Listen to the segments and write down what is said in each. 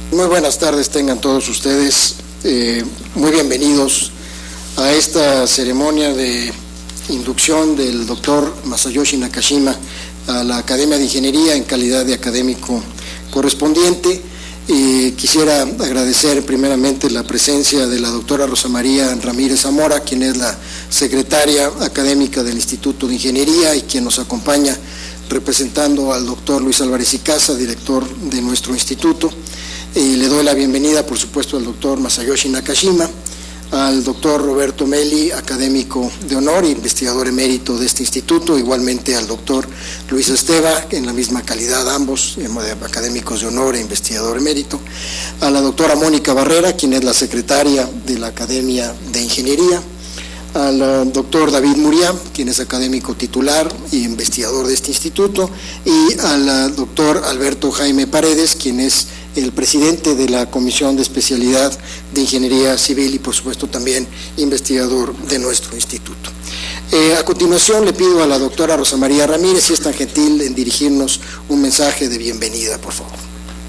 Muy buenas tardes tengan todos ustedes, muy bienvenidos a esta ceremonia de inducción del doctor Masayoshi Nakashima a la Academia de Ingeniería en calidad de académico correspondiente. Quisiera agradecer primeramente la presencia de la doctora Rosa María Ramírez Zamora, quien es la secretaria académica del Instituto de Ingeniería y quien nos acompaña representando al doctor Luis Álvarez y Casa, director de nuestro instituto. Le doy la bienvenida, por supuesto, al doctor Masayoshi Nakashima, al doctor Roberto Meli, académico de honor e investigador emérito de este instituto, igualmente al doctor Luis Esteva, en la misma calidad ambos, académicos de honor e investigador emérito, a la doctora Mónica Barrera, quien es la secretaria de la Academia de Ingeniería, al doctor David Muriá, quien es académico titular e investigador de este instituto, y al doctor Alberto Jaime Paredes, quien es el presidente de la Comisión de Especialidad de Ingeniería Civil y, por supuesto, también investigador de nuestro instituto. A continuación, le pido a la doctora Rosa María Ramírez, si es tan gentil, en dirigirnos un mensaje de bienvenida, por favor.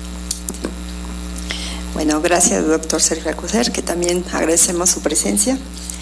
Bueno, gracias, doctor Sergio Alcocer, que también agradecemos su presencia.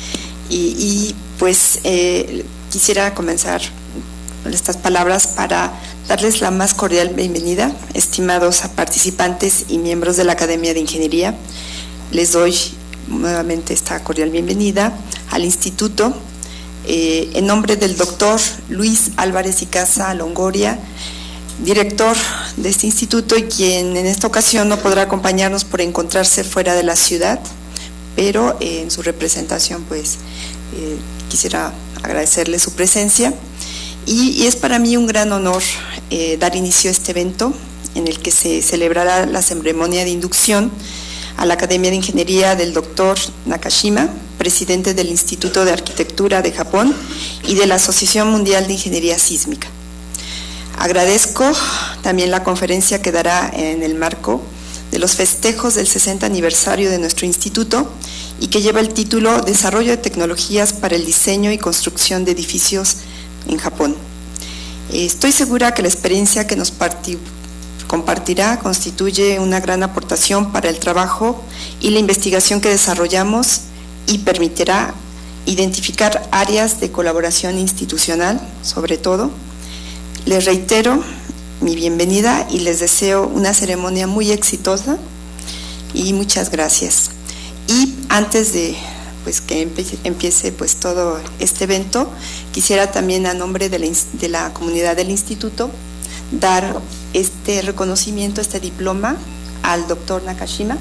Quisiera comenzar con estas palabras para darles la más cordial bienvenida, estimados participantes y miembros de la Academia de Ingeniería. Les doy nuevamente esta cordial bienvenida al Instituto en nombre del doctor Luis Álvarez y Casa Longoria, director de este instituto, y quien en esta ocasión no podrá acompañarnos por encontrarse fuera de la ciudad, pero en su representación quisiera agradecerle su presencia. Y es para mí un gran honor dar inicio a este evento en el que se celebrará la ceremonia de inducción a la Academia de Ingeniería del doctor Nakashima, presidente del Instituto de Arquitectura de Japón y de la Asociación Mundial de Ingeniería Sísmica. Agradezco también la conferencia que dará en el marco de los festejos del 60 aniversario de nuestro instituto y que lleva el título Desarrollo de tecnologías para el diseño y construcción de edificios en Japón. Estoy segura que la experiencia que nos compartirá constituye una gran aportación para el trabajo y la investigación que desarrollamos y permitirá identificar áreas de colaboración institucional, sobre todo. Les reitero mi bienvenida y les deseo una ceremonia muy exitosa y muchas gracias. Y antes de que empiece todo este evento, quisiera también a nombre de la comunidad del instituto dar este reconocimiento, este diploma al doctor Nakashima.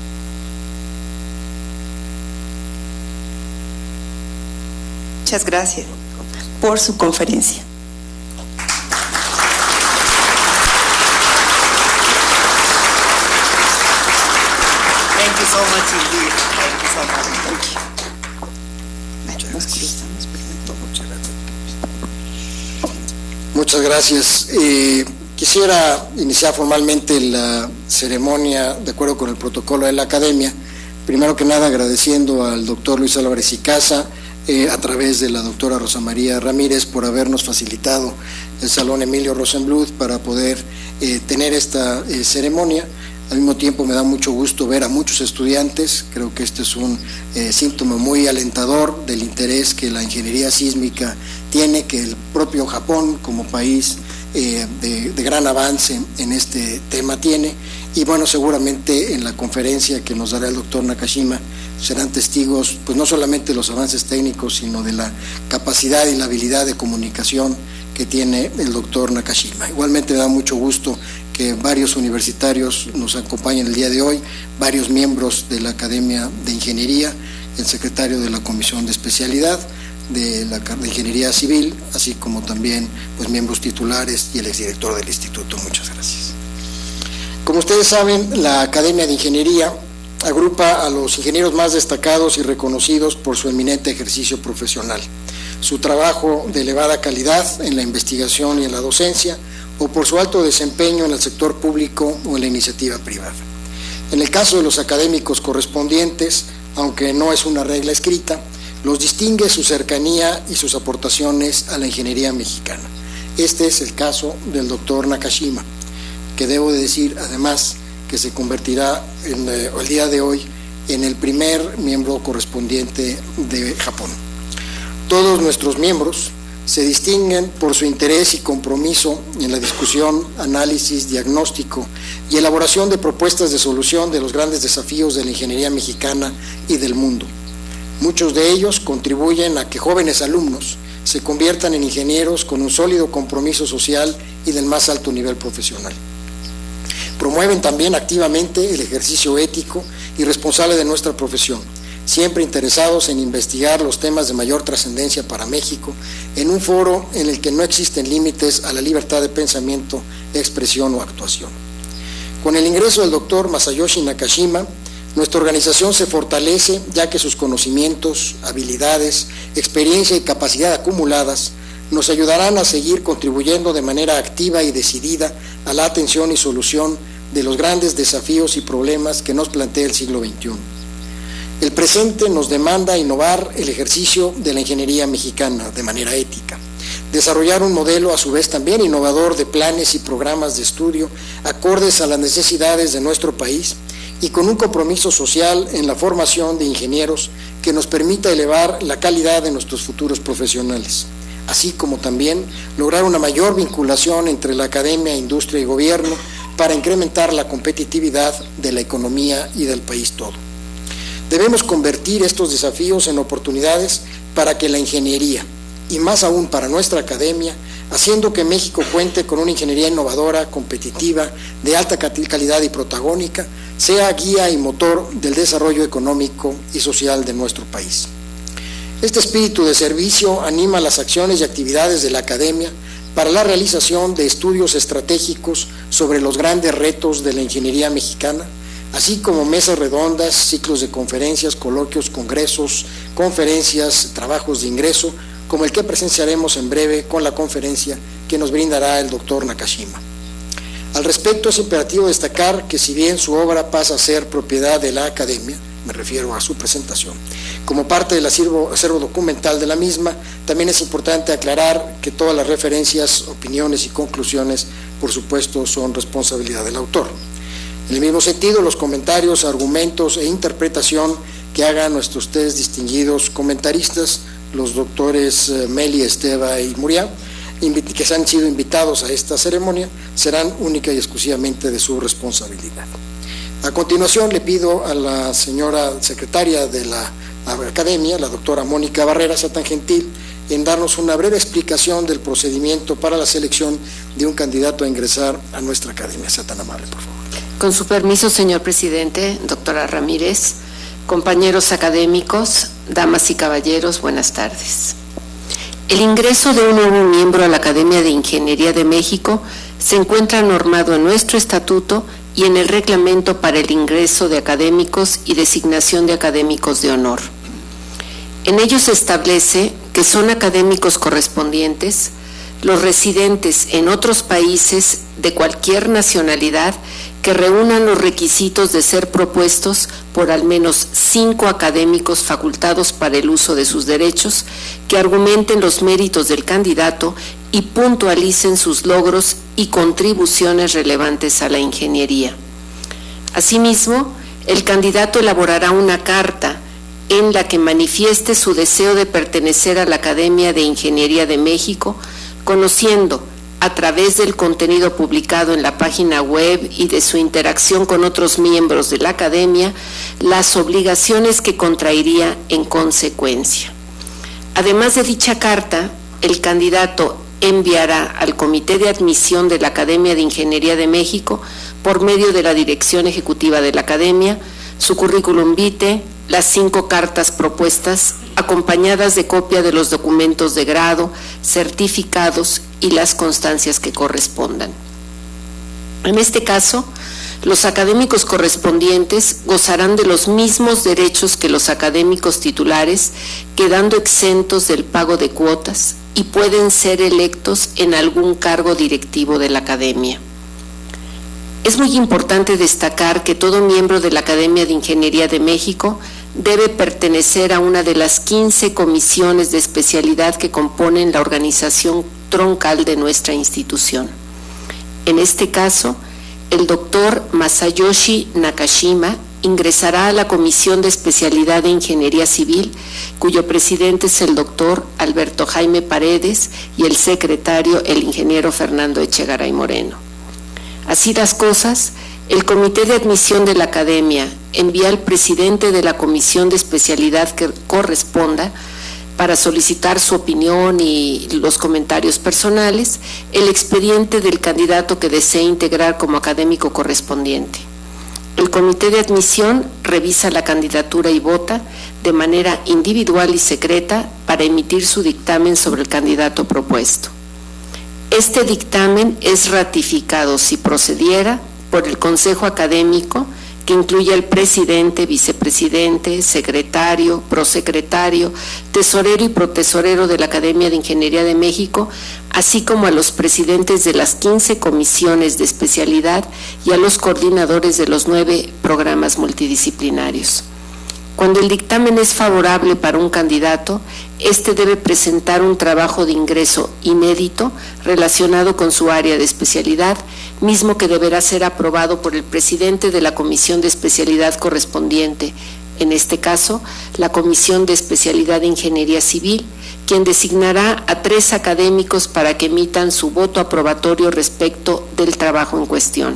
Muchas gracias por su conferencia. Thank you so much indeed. Thank you so much. Thank you. Muchas gracias. Quisiera iniciar formalmente la ceremonia de acuerdo con el protocolo de la Academia. Primero que nada agradeciendo al doctor Luis Álvarez y Casa a través de la doctora Rosa María Ramírez por habernos facilitado el Salón Emilio Rosenbluth para poder tener esta ceremonia. Al mismo tiempo me da mucho gusto ver a muchos estudiantes. Creo que este es un síntoma muy alentador del interés que la ingeniería sísmica tiene, que el propio Japón como país de gran avance en este tema tiene. Y bueno, seguramente en la conferencia que nos dará el doctor Nakashima serán testigos, pues no solamente de los avances técnicos, sino de la capacidad y la habilidad de comunicación que tiene el doctor Nakashima. Igualmente me da mucho gusto que varios universitarios nos acompañen el día de hoy, varios miembros de la Academia de Ingeniería, el secretario de la Comisión de Especialidad de Ingeniería Civil, así como también miembros titulares y el exdirector del instituto. Muchas gracias. Como ustedes saben, la Academia de Ingeniería agrupa a los ingenieros más destacados y reconocidos por su eminente ejercicio profesional, su trabajo de elevada calidad en la investigación y en la docencia, o por su alto desempeño en el sector público o en la iniciativa privada. En el caso de los académicos correspondientes, aunque no es una regla escrita, los distingue su cercanía y sus aportaciones a la ingeniería mexicana. Este es el caso del doctor Nakashima, que debo de decir además que se convertirá el día de hoy en el primer miembro correspondiente de Japón. Todos nuestros miembros se distinguen por su interés y compromiso en la discusión, análisis, diagnóstico y elaboración de propuestas de solución de los grandes desafíos de la ingeniería mexicana y del mundo. Muchos de ellos contribuyen a que jóvenes alumnos se conviertan en ingenieros con un sólido compromiso social y del más alto nivel profesional. Promueven también activamente el ejercicio ético y responsable de nuestra profesión, siempre interesados en investigar los temas de mayor trascendencia para México, en un foro en el que no existen límites a la libertad de pensamiento, expresión o actuación. Con el ingreso del doctor Masayoshi Nakashima, nuestra organización se fortalece, ya que sus conocimientos, habilidades, experiencia y capacidad acumuladas nos ayudarán a seguir contribuyendo de manera activa y decidida a la atención y solución de los grandes desafíos y problemas que nos plantea el siglo XXI. El presente nos demanda innovar el ejercicio de la ingeniería mexicana de manera ética, desarrollar un modelo a su vez también innovador de planes y programas de estudio acordes a las necesidades de nuestro país y con un compromiso social en la formación de ingenieros que nos permita elevar la calidad de nuestros futuros profesionales, así como también lograr una mayor vinculación entre la academia, industria y gobierno para incrementar la competitividad de la economía y del país todo. Debemos convertir estos desafíos en oportunidades para que la ingeniería, y más aún para nuestra academia, haciendo que México cuente con una ingeniería innovadora, competitiva, de alta calidad y protagónica, sea guía y motor del desarrollo económico y social de nuestro país. Este espíritu de servicio anima las acciones y actividades de la academia para la realización de estudios estratégicos sobre los grandes retos de la ingeniería mexicana, así como mesas redondas, ciclos de conferencias, coloquios, congresos, conferencias, trabajos de ingreso, como el que presenciaremos en breve con la conferencia que nos brindará el doctor Nakashima. Al respecto, es imperativo destacar que si bien su obra pasa a ser propiedad de la academia, me refiero a su presentación, como parte del acervo documental de la misma, también es importante aclarar que todas las referencias, opiniones y conclusiones, por supuesto, son responsabilidad del autor. En el mismo sentido, los comentarios, argumentos e interpretación que hagan nuestros tres distinguidos comentaristas, los doctores Meli, Esteva y Muriá, que se han sido invitados a esta ceremonia, serán única y exclusivamente de su responsabilidad. A continuación le pido a la señora secretaria de la Academia, la doctora Mónica Barrera, sea tan gentil en darnos una breve explicación del procedimiento para la selección de un candidato a ingresar a nuestra Academia. Sea tan amable, por favor. Con su permiso, señor presidente, doctora Ramírez, compañeros académicos, damas y caballeros, buenas tardes. El ingreso de un nuevo miembro a la Academia de Ingeniería de México se encuentra normado en nuestro estatuto y en el reglamento para el ingreso de académicos y designación de académicos de honor. En ello se establece que son académicos correspondientes los residentes en otros países de cualquier nacionalidad que reúnan los requisitos de ser propuestos por al menos 5 académicos facultados para el uso de sus derechos, que argumenten los méritos del candidato y puntualicen sus logros y contribuciones relevantes a la ingeniería. Asimismo, el candidato elaborará una carta en la que manifieste su deseo de pertenecer a la Academia de Ingeniería de México, conociendo a través del contenido publicado en la página web y de su interacción con otros miembros de la Academia, las obligaciones que contraería en consecuencia. Además de dicha carta, el candidato enviará al Comité de Admisión de la Academia de Ingeniería de México, por medio de la Dirección Ejecutiva de la Academia, su currículum vitae, las 5 cartas propuestas, acompañadas de copia de los documentos de grado, certificados y las constancias que correspondan. En este caso, los académicos correspondientes gozarán de los mismos derechos que los académicos titulares, quedando exentos del pago de cuotas y pueden ser electos en algún cargo directivo de la Academia. Es muy importante destacar que todo miembro de la Academia de Ingeniería de México debe pertenecer a una de las 15 comisiones de especialidad que componen la organización troncal de nuestra institución. En este caso, el doctor Masayoshi Nakashima ingresará a la Comisión de Especialidad de Ingeniería Civil, cuyo presidente es el doctor Alberto Jaime Paredes y el secretario, el ingeniero Fernando Echegaray Moreno. Así las cosas, el Comité de Admisión de la Academia envía al presidente de la Comisión de Especialidad que corresponda para solicitar su opinión y los comentarios personales, el expediente del candidato que desee integrar como académico correspondiente. El Comité de Admisión revisa la candidatura y vota de manera individual y secreta para emitir su dictamen sobre el candidato propuesto. Este dictamen es ratificado, si procediera, por el Consejo Académico, que incluye al presidente, vicepresidente, secretario, prosecretario, tesorero y protesorero de la Academia de Ingeniería de México, así como a los presidentes de las 15 comisiones de especialidad y a los coordinadores de los 9 programas multidisciplinarios. Cuando el dictamen es favorable para un candidato, éste debe presentar un trabajo de ingreso inédito relacionado con su área de especialidad, mismo que deberá ser aprobado por el presidente de la Comisión de Especialidad correspondiente, en este caso, la Comisión de Especialidad de Ingeniería Civil, quien designará a 3 académicos para que emitan su voto aprobatorio respecto del trabajo en cuestión.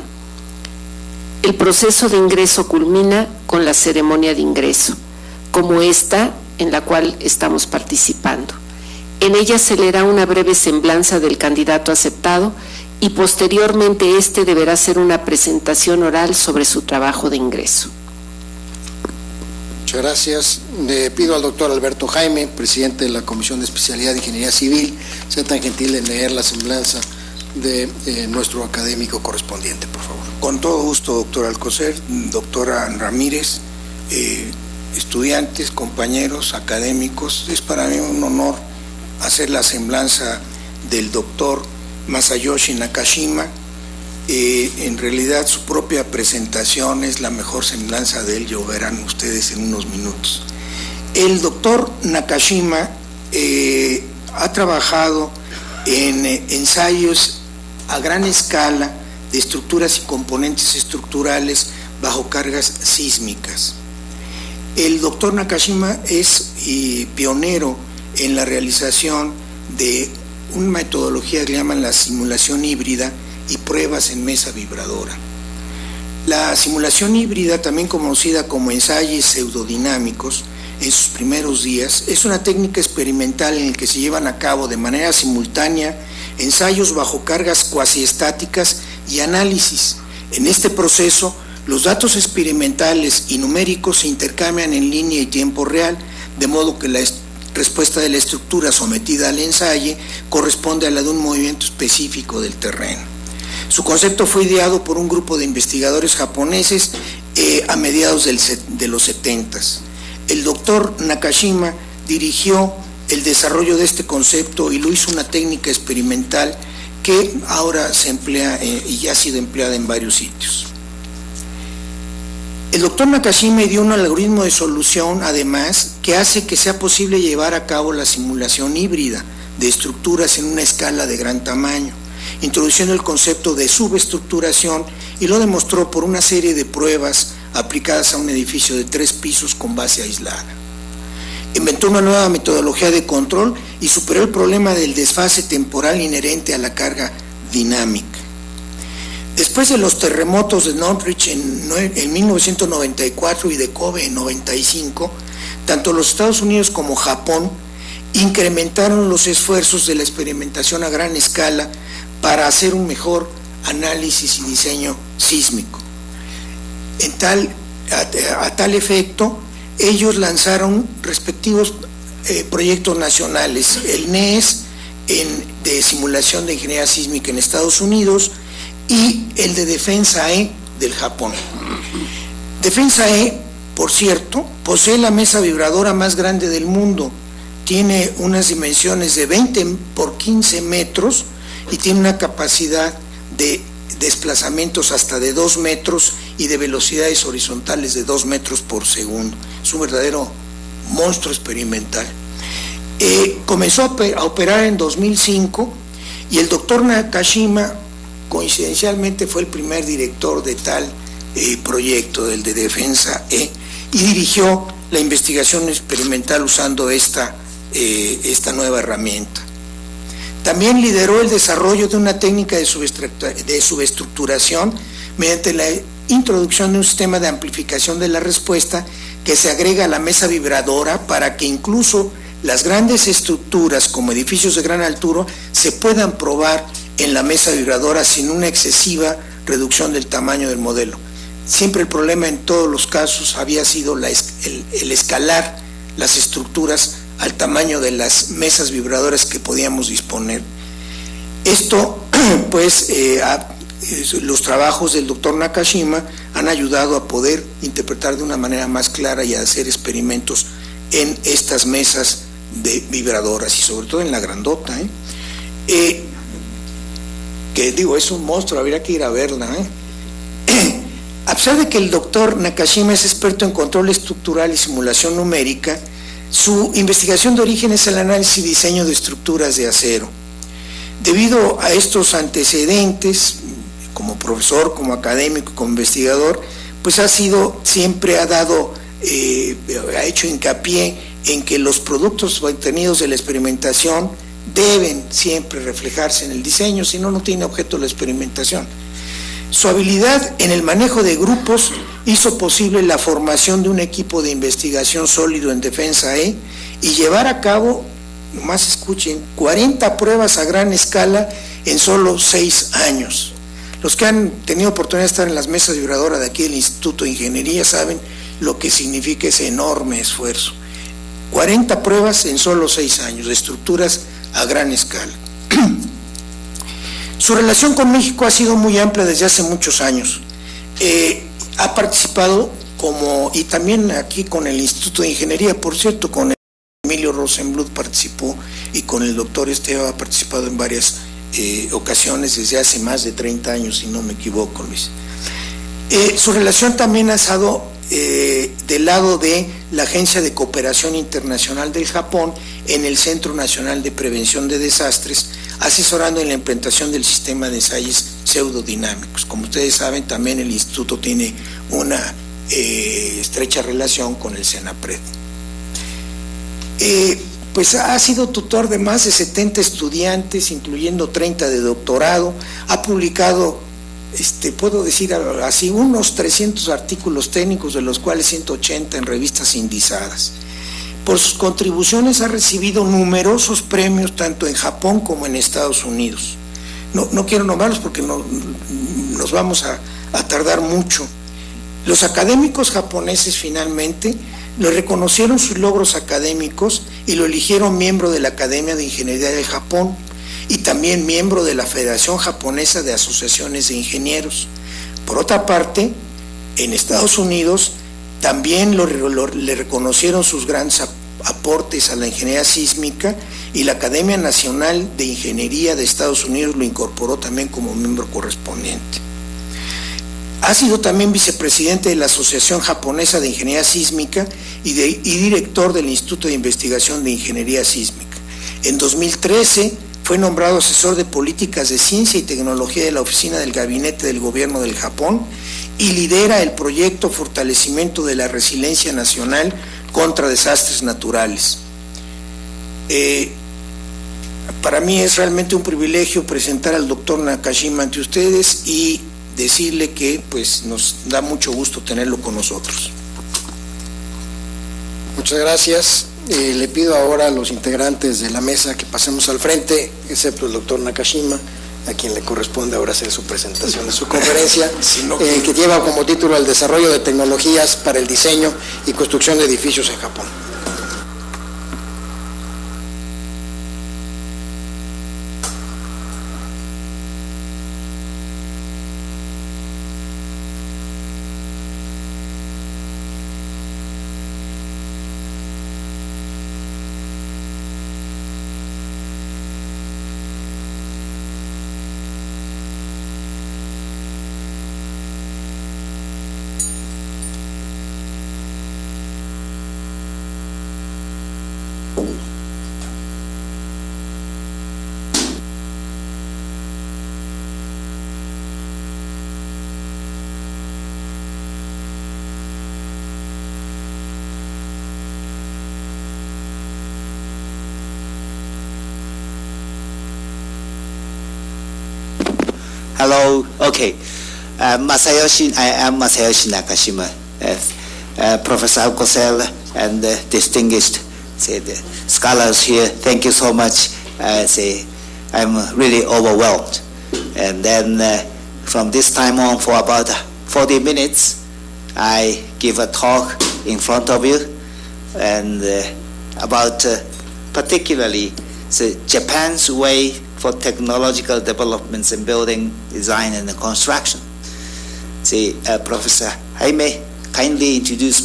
El proceso de ingreso culmina con la ceremonia de ingreso, como esta en la cual estamos participando. En ella se leerá una breve semblanza del candidato aceptado y posteriormente este deberá hacer una presentación oral sobre su trabajo de ingreso. Muchas gracias. Le pido al doctor Alberto Jaime, presidente de la Comisión de Especialidad de Ingeniería Civil, sea tan gentil en leer la semblanza de nuestro académico correspondiente, por favor. Con todo gusto, doctor Alcocer, doctora Ramírez, estudiantes, compañeros, académicos. Es para mí un honor hacer la semblanza del doctor Masayoshi Nakashima. En realidad su propia presentación es la mejor semblanza de él, lo verán ustedes en unos minutos. El doctor Nakashima ha trabajado en ensayos a gran escala de estructuras y componentes estructurales bajo cargas sísmicas. El doctor Nakashima es pionero en la realización de una metodología que llaman la simulación híbrida y pruebas en mesa vibradora. La simulación híbrida, también conocida como ensayos pseudodinámicos, en sus primeros días, es una técnica experimental en la que se llevan a cabo de manera simultánea ensayos bajo cargas cuasiestáticas y análisis. En este proceso, los datos experimentales y numéricos se intercambian en línea y tiempo real, de modo que la respuesta de la estructura sometida al ensayo corresponde a la de un movimiento específico del terreno. Su concepto fue ideado por un grupo de investigadores japoneses a mediados de los 70s. El doctor Nakashima dirigió el desarrollo de este concepto y lo hizo una técnica experimental que ahora se emplea y ya ha sido empleada en varios sitios. El doctor Nakashima dio un algoritmo de solución, además, que hace que sea posible llevar a cabo la simulación híbrida de estructuras en una escala de gran tamaño, introduciendo el concepto de subestructuración, y lo demostró por una serie de pruebas aplicadas a un edificio de 3 pisos con base aislada. Inventó una nueva metodología de control y superó el problema del desfase temporal inherente a la carga dinámica. Después de los terremotos de Northridge en 1994 y de Kobe en 95, tanto los Estados Unidos como Japón incrementaron los esfuerzos de la experimentación a gran escala para hacer un mejor análisis y diseño sísmico. A tal efecto, ellos lanzaron respectivos proyectos nacionales, el NES de simulación de ingeniería sísmica en Estados Unidos y el de Defensa E del Japón. Defensa E, por cierto, posee la mesa vibradora más grande del mundo, tiene unas dimensiones de 20 por 15 metros y tiene una capacidad de desplazamientos hasta de 2 metros y de velocidades horizontales de 2 metros por segundo. Es un verdadero monstruo experimental. Comenzó a operar en 2005 y el doctor Nakashima coincidencialmente fue el primer director de tal proyecto, del de Defensa E, y dirigió la investigación experimental usando esta nueva herramienta. También lideró el desarrollo de una técnica de subestructuración mediante la introducción de un sistema de amplificación de la respuesta que se agrega a la mesa vibradora para que incluso las grandes estructuras como edificios de gran altura se puedan probar en la mesa vibradora sin una excesiva reducción del tamaño del modelo. Siempre el problema en todos los casos había sido el escalar las estructuras al tamaño de las mesas vibradoras que podíamos disponer. Esto, pues, los trabajos del doctor Nakashima han ayudado a poder interpretar de una manera más clara y a hacer experimentos en estas mesas vibradoras y sobre todo en la grandota, que digo, es un monstruo, habría que ir a verla. A pesar de que el doctor Nakashima es experto en control estructural y simulación numérica, su investigación de origen es el análisis y diseño de estructuras de acero. Debido a estos antecedentes, como profesor, como académico, como investigador, pues ha hecho hincapié en que los productos obtenidos de la experimentación deben siempre reflejarse en el diseño, si no, no tiene objeto la experimentación. Su habilidad en el manejo de grupos hizo posible la formación de un equipo de investigación sólido en Defensa E y llevar a cabo, nomás escuchen, 40 pruebas a gran escala en solo 6 años. Los que han tenido oportunidad de estar en las mesas vibradoras de aquí del Instituto de Ingeniería saben lo que significa ese enorme esfuerzo. 40 pruebas en solo 6 años, de estructuras a gran escala. Su relación con México ha sido muy amplia desde hace muchos años. Ha participado y también aquí con el Instituto de Ingeniería, por cierto, con Emilio Rosenbluth participó y con el doctor Esteban ha participado en varias ocasiones desde hace más de 30 años, si no me equivoco, Luis. Su relación también ha estado del lado de la Agencia de Cooperación Internacional del Japón en el Centro Nacional de Prevención de Desastres, asesorando en la implementación del sistema de ensayos pseudodinámicos. Como ustedes saben, también el instituto tiene una estrecha relación con el CENAPRED. Pues ha sido tutor de más de 70 estudiantes, incluyendo 30 de doctorado, ha publicado, puedo decir así, unos 300 artículos técnicos, de los cuales 180 en revistas indizadas. Por sus contribuciones ha recibido numerosos premios tanto en Japón como en Estados Unidos. No quiero nombrarlos porque nos vamos a tardar mucho. Los académicos japoneses finalmente le reconocieron sus logros académicos y lo eligieron miembro de la Academia de Ingeniería de Japón y también miembro de la Federación Japonesa de Asociaciones de Ingenieros. Por otra parte, en Estados Unidos también le reconocieron sus grandes aportes a la ingeniería sísmica y la Academia Nacional de Ingeniería de Estados Unidos lo incorporó también como miembro correspondiente. Ha sido también vicepresidente de la Asociación Japonesa de Ingeniería Sísmica y director del Instituto de Investigación de Ingeniería Sísmica. En 2013 fue nombrado asesor de políticas de ciencia y tecnología de la Oficina del Gabinete del Gobierno del Japón y lidera el proyecto Fortalecimiento de la Resiliencia Nacional contra Desastres Naturales. Para mí es realmente un privilegio presentar al doctor Nakashima ante ustedes y decirle que pues nos da mucho gusto tenerlo con nosotros. Muchas gracias. Le pido ahora a los integrantes de la mesa que pasemos al frente, excepto el doctor Nakashima, a quien le corresponde ahora hacer su presentación de su conferencia, que lleva como título el desarrollo de tecnologías para el diseño y construcción de edificios en Japón. Hello. Okay. I am Masayoshi Nakashima, Professor Alcocer and distinguished scholars here. Thank you so much. I'm really overwhelmed. And then from this time on, for about 40 minutes, I give a talk in front of you and about particularly Japan's way for technological developments in building design and construction. Professor Jaime kindly introduced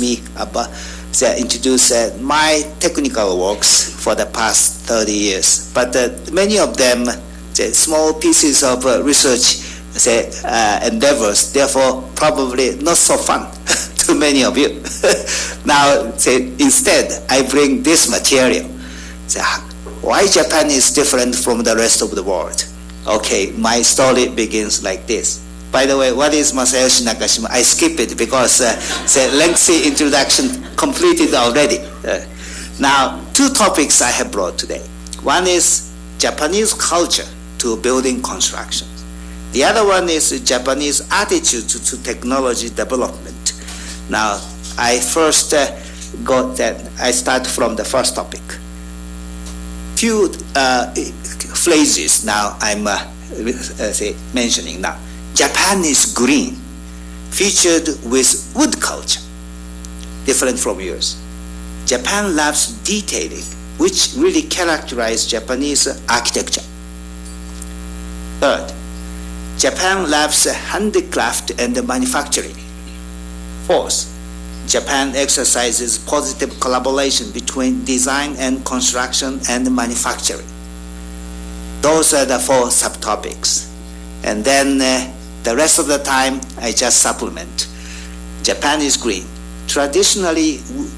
my technical works for the past 30 years, but many of them small pieces of research endeavors, therefore probably not so fun to many of you. Now, instead, I bring this material. Why Japan is different from the rest of the world? Okay, my story begins like this. By the way, what is Masayoshi Nakashima? I skip it because the lengthy introduction completed already. Now, two topics I have brought today. One is Japanese culture to building construction. The other one is Japanese attitude to technology development. Now, I first I start from the first topic. Few phrases now I'm mentioning now. Japan is green, featured with wood culture, different from yours. Japan loves detailing, which really characterizes Japanese architecture. Third, Japan loves handicraft and manufacturing. Fourth, Japan exercises positive collaboration between design and construction and manufacturing. Those are the four subtopics. And then the rest of the time, I just supplement. Japan is green. Traditionally,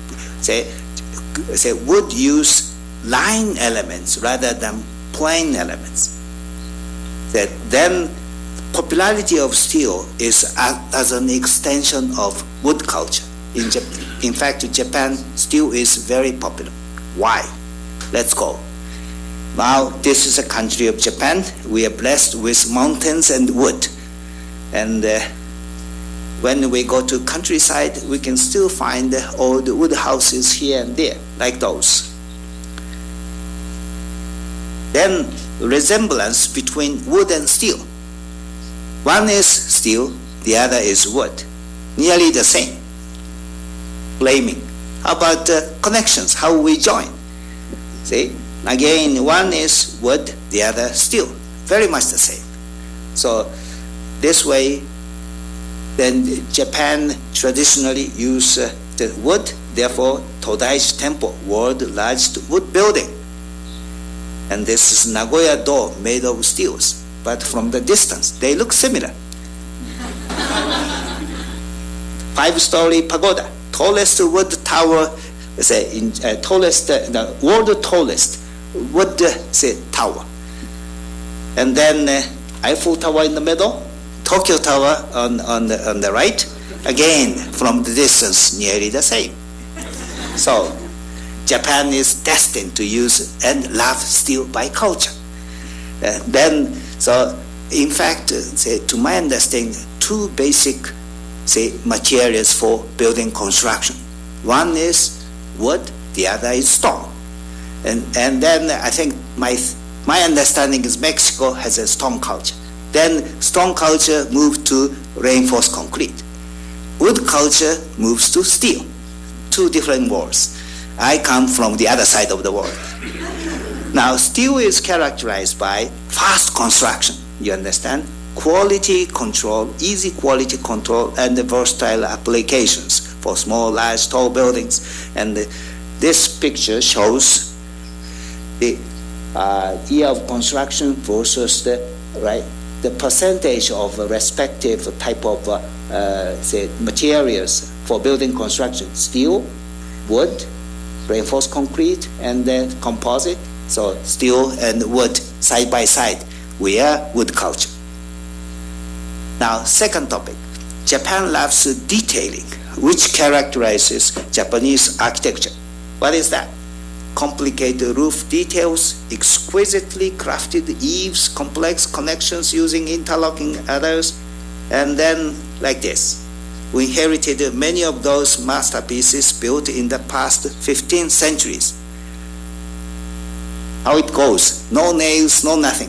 would use line elements rather than plain elements. Then popularity of steel is as an extension of wood culture. In fact, Japan steel is very popular. Why? Let's go. Now, this is a country of Japan. We are blessed with mountains and wood. And when we go to countryside, we can still find old wood houses here and there, like those. Then, resemblance between wood and steel. One is steel, the other is wood. Nearly the same. Blaming. How about connections, how we join? See? Again, one is wood, the other steel. Very much the same. So this way, then Japan traditionally use the wood, therefore Todaichi Temple, world's largest wood building. And this is Nagoya Dome made of steels, but from the distance, they look similar. 5-story pagoda, tallest wood tower, the world tallest wood tower. And then Eiffel Tower in the middle, Tokyo Tower on the right, again from the distance nearly the same. So Japan is destined to use and love steel by culture. So in fact, to my understanding, two basic materials for building construction. One is wood, the other is stone. And then I think my understanding is Mexico has a stone culture. Then stone culture moved to reinforced concrete. Wood culture moves to steel. Two different worlds. I come from the other side of the world. Now, steel is characterized by fast construction, you understand? Quality control, easy quality control, and the versatile applications for small, large, tall buildings. And this picture shows the year of construction versus the percentage of respective type of materials for building construction: steel, wood, reinforced concrete, and then composite. So steel and wood side by side. We are wood culture. Now, second topic. Japan loves detailing, which characterizes Japanese architecture. What is that? complicated roof details, exquisitely crafted eaves, complex connections using interlocking others, and then like this. We inherited many of those masterpieces built in the past 15 centuries. How it goes, no nails, no nothing.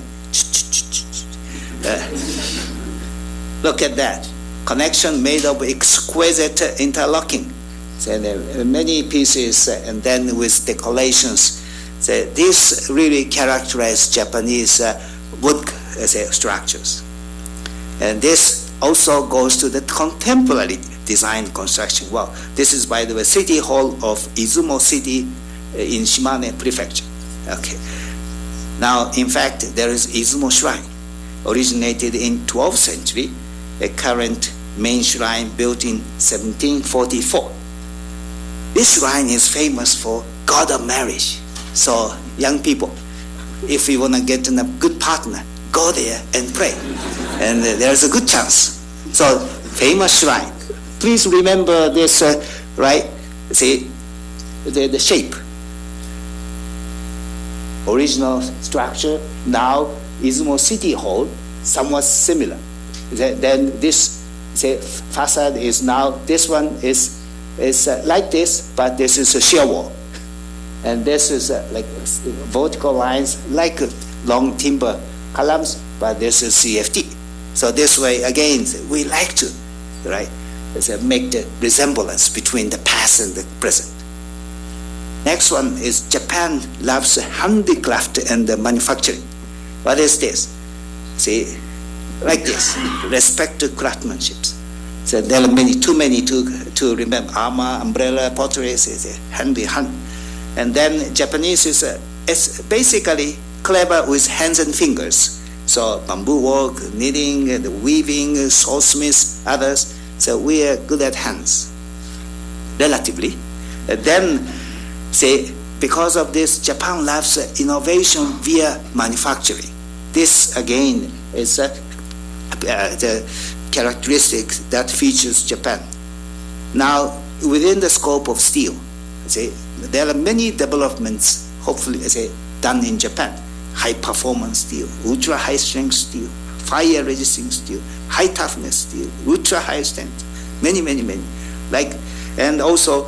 Look at that, connection made of exquisite interlocking. So there are many pieces, and then with decorations. So this really characterizes Japanese wood structures. And this also goes to the contemporary design construction. Well, this is, by the way, City Hall of Izumo City in Shimane Prefecture. Okay. Now, in fact, there is Izumo Shrine, originated in 12th century, a current main shrine built in 1744. This shrine is famous for god of marriage. So, young people, if you want to get a good partner, go there and pray. And there's a good chance. So, famous shrine. Please remember this, right? See, the shape. Original structure, now Izumo City Hall, somewhat similar. Then this facade is now, this one is like this, but this is a shear wall. And this is like vertical lines, like long timber columns, but this is CFT. So this way, again, we like to, right, make the resemblance between the past and the present. Next one is Japan loves handicraft and manufacturing. What is this? See, like this, respect to craftsmanship. So there are too many to remember. Armor, umbrella, pottery, hand. And then Japanese is basically clever with hands and fingers. So bamboo work, knitting, weaving, soulsmiths, others. So we are good at hands, relatively. Then, say, because of this, Japan loves innovation via manufacturing. This, again, is the characteristic that features Japan. Now, within the scope of steel, say, there are many developments, hopefully, done in Japan. High-performance steel, ultra-high-strength steel, fire-resisting steel, high-toughness steel, ultra-high strength, many. Like, and also,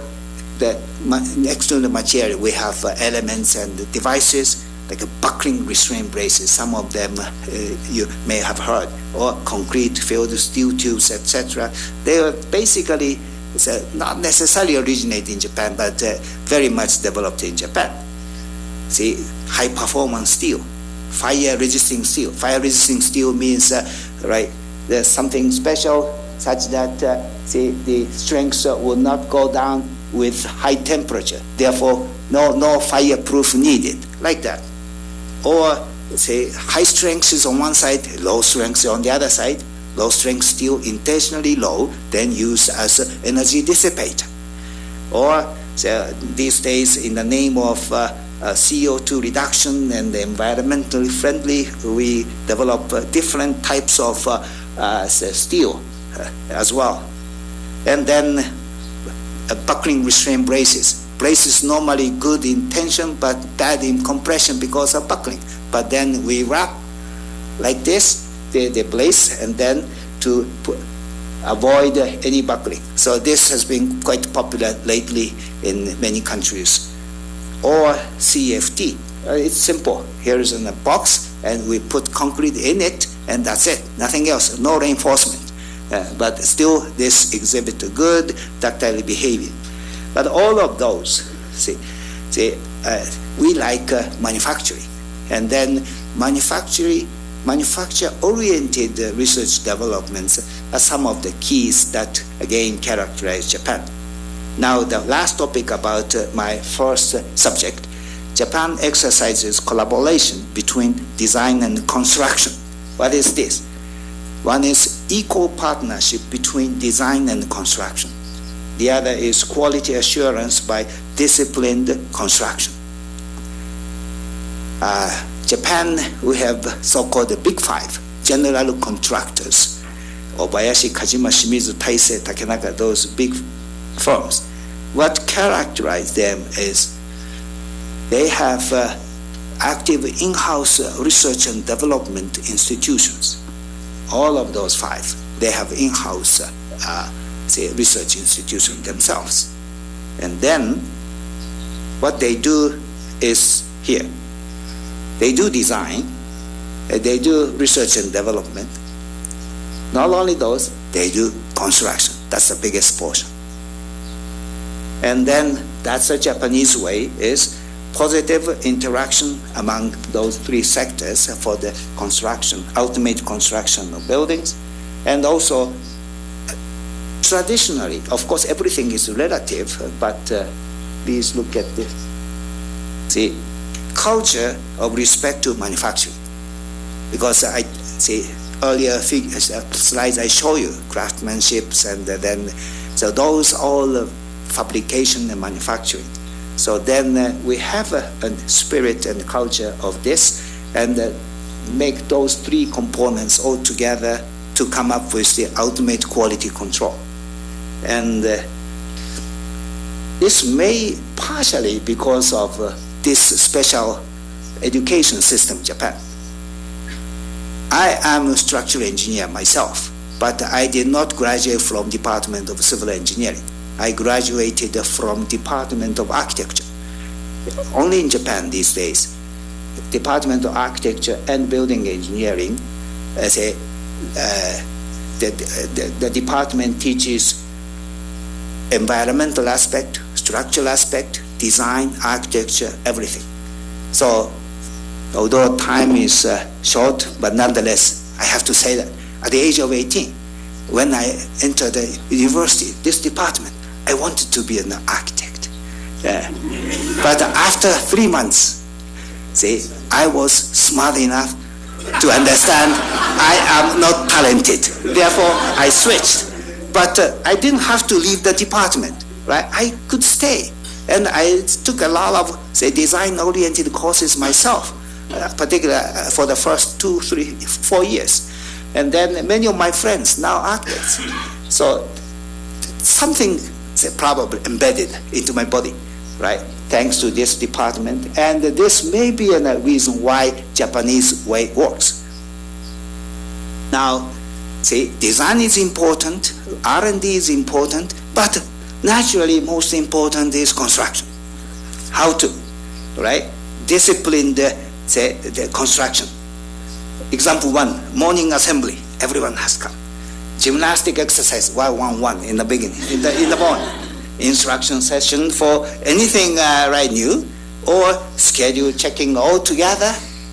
next to the material, we have elements and devices like a buckling restraint braces. Some of them you may have heard, or concrete filled steel tubes, etc. They are basically not necessarily originated in Japan, but very much developed in Japan. See, high performance steel, fire resisting steel. Fire resisting steel means right, there's something special such that the strength will not go down with high temperature. Therefore, no fireproof needed, like that. Or say high strength is on one side, low strength is on the other side. Low strength steel intentionally low, then used as an energy dissipator. Or these days, in the name of CO2 reduction and environmentally friendly, we develop different types of steel as well. And then buckling restraint braces. Braces normally good in tension but bad in compression because of buckling. But then we wrap like this, the brace, and then to avoid any buckling. So this has been quite popular lately in many countries. Or CFT. It's simple. Here is in a box, and we put concrete in it, and that's it. Nothing else. No reinforcement. But still, this exhibits a good ductile behavior. But all of those, we like manufacturing, and then manufacture-oriented research developments are some of the keys that again characterize Japan. Now, the last topic about my first subject, Japan exercises collaboration between design and construction. What is this? One is equal partnership between design and construction. The other is quality assurance by disciplined construction. Japan, we have so-called the Big Five, general contractors. Obayashi, Kajima, Shimizu, Taisei, Takenaka, those big firms. What characterizes them is they have active in-house research and development institutions. All of those 5, they have in-house research institutions themselves. And then what they do is here. They do design, they do research and development. Not only those, they do construction. That's the biggest portion. And then that's the Japanese way, is positive interaction among those 3 sectors for the construction, ultimate construction of buildings. And also, traditionally, of course, everything is relative, but please look at this. See, culture of respect to manufacturing. Because I see earlier slides I show you, craftsmanships, and then, so those all fabrication and manufacturing. So then we have a spirit and culture of this, and make those 3 components all together to come up with the ultimate quality control. And this may partially because of this special education system in Japan. I am a structural engineer myself, but I did not graduate from Department of Civil Engineering. I graduated from Department of Architecture. Only in Japan these days, Department of Architecture and Building Engineering, the department teaches environmental aspect, structural aspect, design, architecture, everything. So, although time is short, but nonetheless, I have to say that at the age of 18, when I entered the university, this department, I wanted to be an architect. But after 3 months, see, I was smart enough to understand I am not talented. Therefore, I switched. But I didn't have to leave the department, right? I could stay. And I took a lot of, say, design-oriented courses myself, particularly for the first 2, 3, 4 years. And then many of my friends now architects. So something, say, probably embedded into my body, right? Thanks to this department. And this may be a reason why Japanese way works. Now, see, design is important, R&D is important, but naturally most important is construction. How to, right? Discipline the construction. Example 1, morning assembly, everyone has come. Gymnastic exercise, 1-1-1 in the beginning, in the morning. Instruction session for anything right new, or schedule checking all together.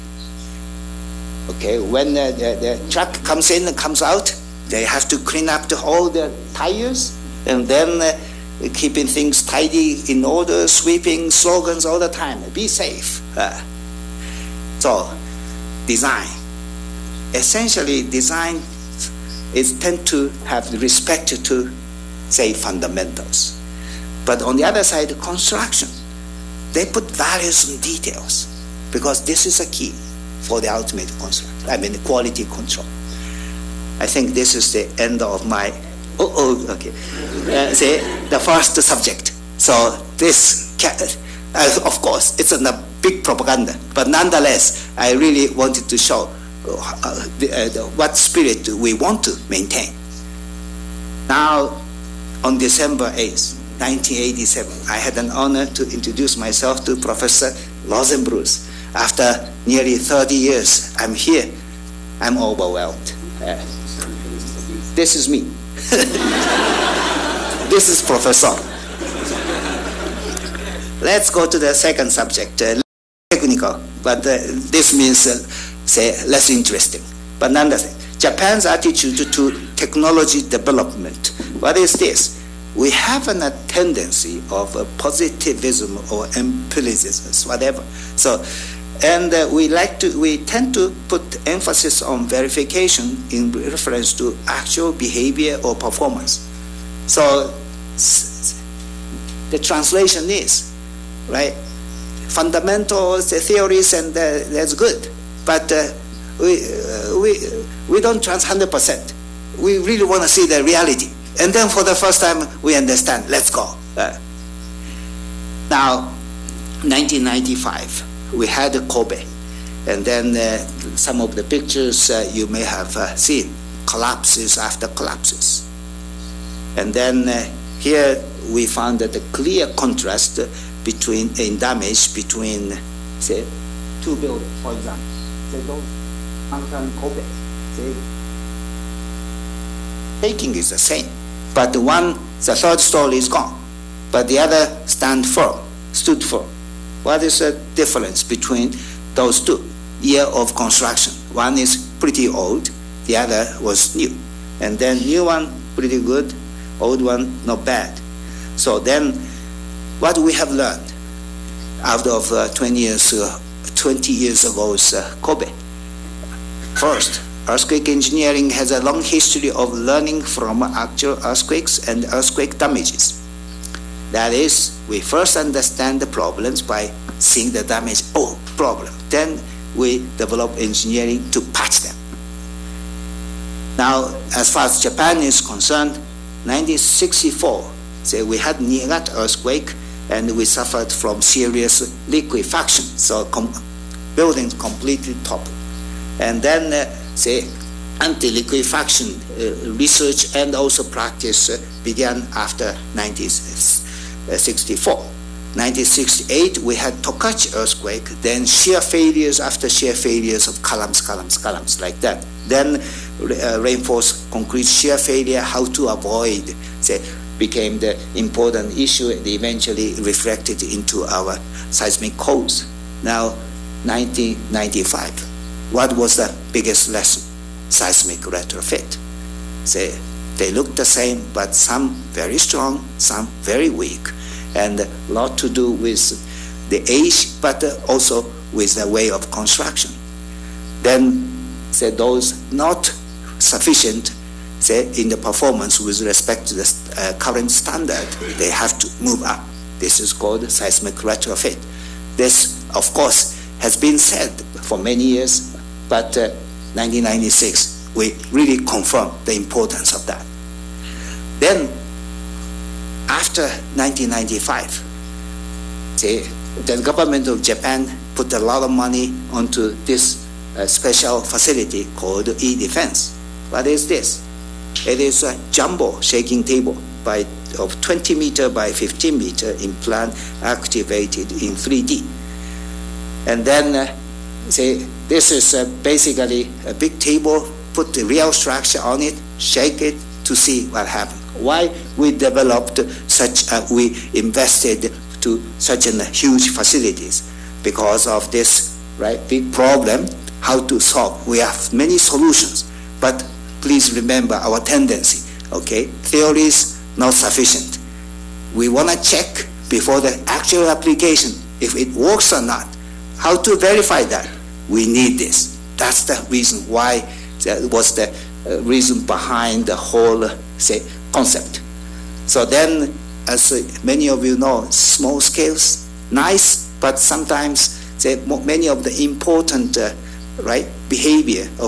Okay, when the truck comes in and comes out, they have to clean up all the tires, and then keeping things tidy in order, sweeping slogans all the time. Be safe. So, design. Essentially, design tend to have respect to, say, fundamentals. But on the other side, construction, they put values and details, because this is a key for the ultimate construction, quality control. I think this is the end of my, say, the first subject. So this, of course, it's a big propaganda, but nonetheless, I really wanted to show what spirit we want to maintain. Now, on December 8th, 1987, I had an honor to introduce myself to Professor Lozenbruce. After nearly 30 years, I'm here. I'm overwhelmed. This is me. This is Professor. Let's go to the second subject, technical, but this means, say, less interesting. But nonetheless, Japan's attitude to technology development. What is this? We have a tendency of positivism or empiricism, whatever. So, and we tend to put emphasis on verification in reference to actual behavior or performance. So, the translation is, right, fundamentals, the theories, and that's good, but we don't trust 100%. We really want to see the reality. And then for the first time, we understand, let's go. Now, 1995, we had Kobe. And then some of the pictures you may have seen, collapses after collapses. And then here we found that a clear contrast in damage between, say, two buildings, for example. Say those Hong Kobe. Say, taking is the same, but the third story is gone, but the other stood firm. What is the difference between those two? Year of construction. One is pretty old, the other was new. And then new one, pretty good, old one, not bad. So then what we have learned out of 20 years ago's Kobe. First, earthquake engineering has a long history of learning from actual earthquakes and earthquake damages. That is, we first understand the problems by seeing the damage, problem. Then we develop engineering to patch them. Now, as far as Japan is concerned, 1964, we had Niigata earthquake, and we suffered from serious liquefaction, so buildings completely toppled. And then, anti-liquefaction research and also practice began after 1964. 1968, we had Tokachi earthquake, then shear failures after shear failures of columns, like that. Then reinforced concrete shear failure, how to avoid, became the important issue and eventually reflected into our seismic codes. Now, 1995, what was the biggest lesson? Seismic retrofit. They look the same, but some very strong, some very weak. And a lot to do with the age, but also with the way of construction. Then, those not sufficient, in the performance with respect to the current standard, they have to move up. This is called seismic retrofit. This, of course, has been said for many years, but 1996, we really confirmed the importance of that. Then, after 1995, the government of Japan put a lot of money onto this special facility called E-Defense. What is this? It is a jumbo shaking table of 20 meter by 15 meter in plan, activated in 3D. And then, this is basically a big table, put the real structure on it, shake it to see what happens. Why we developed we invested to such huge facilities? Because of this big problem, how to solve. We have many solutions, but please remember our tendency, Theory is not sufficient. We want to check before the actual application if it works or not. How to verify that? We need this. That's the reason why, that was the reason behind the whole, concept. So then, as many of you know, small scales, nice, but sometimes many of the important behavior of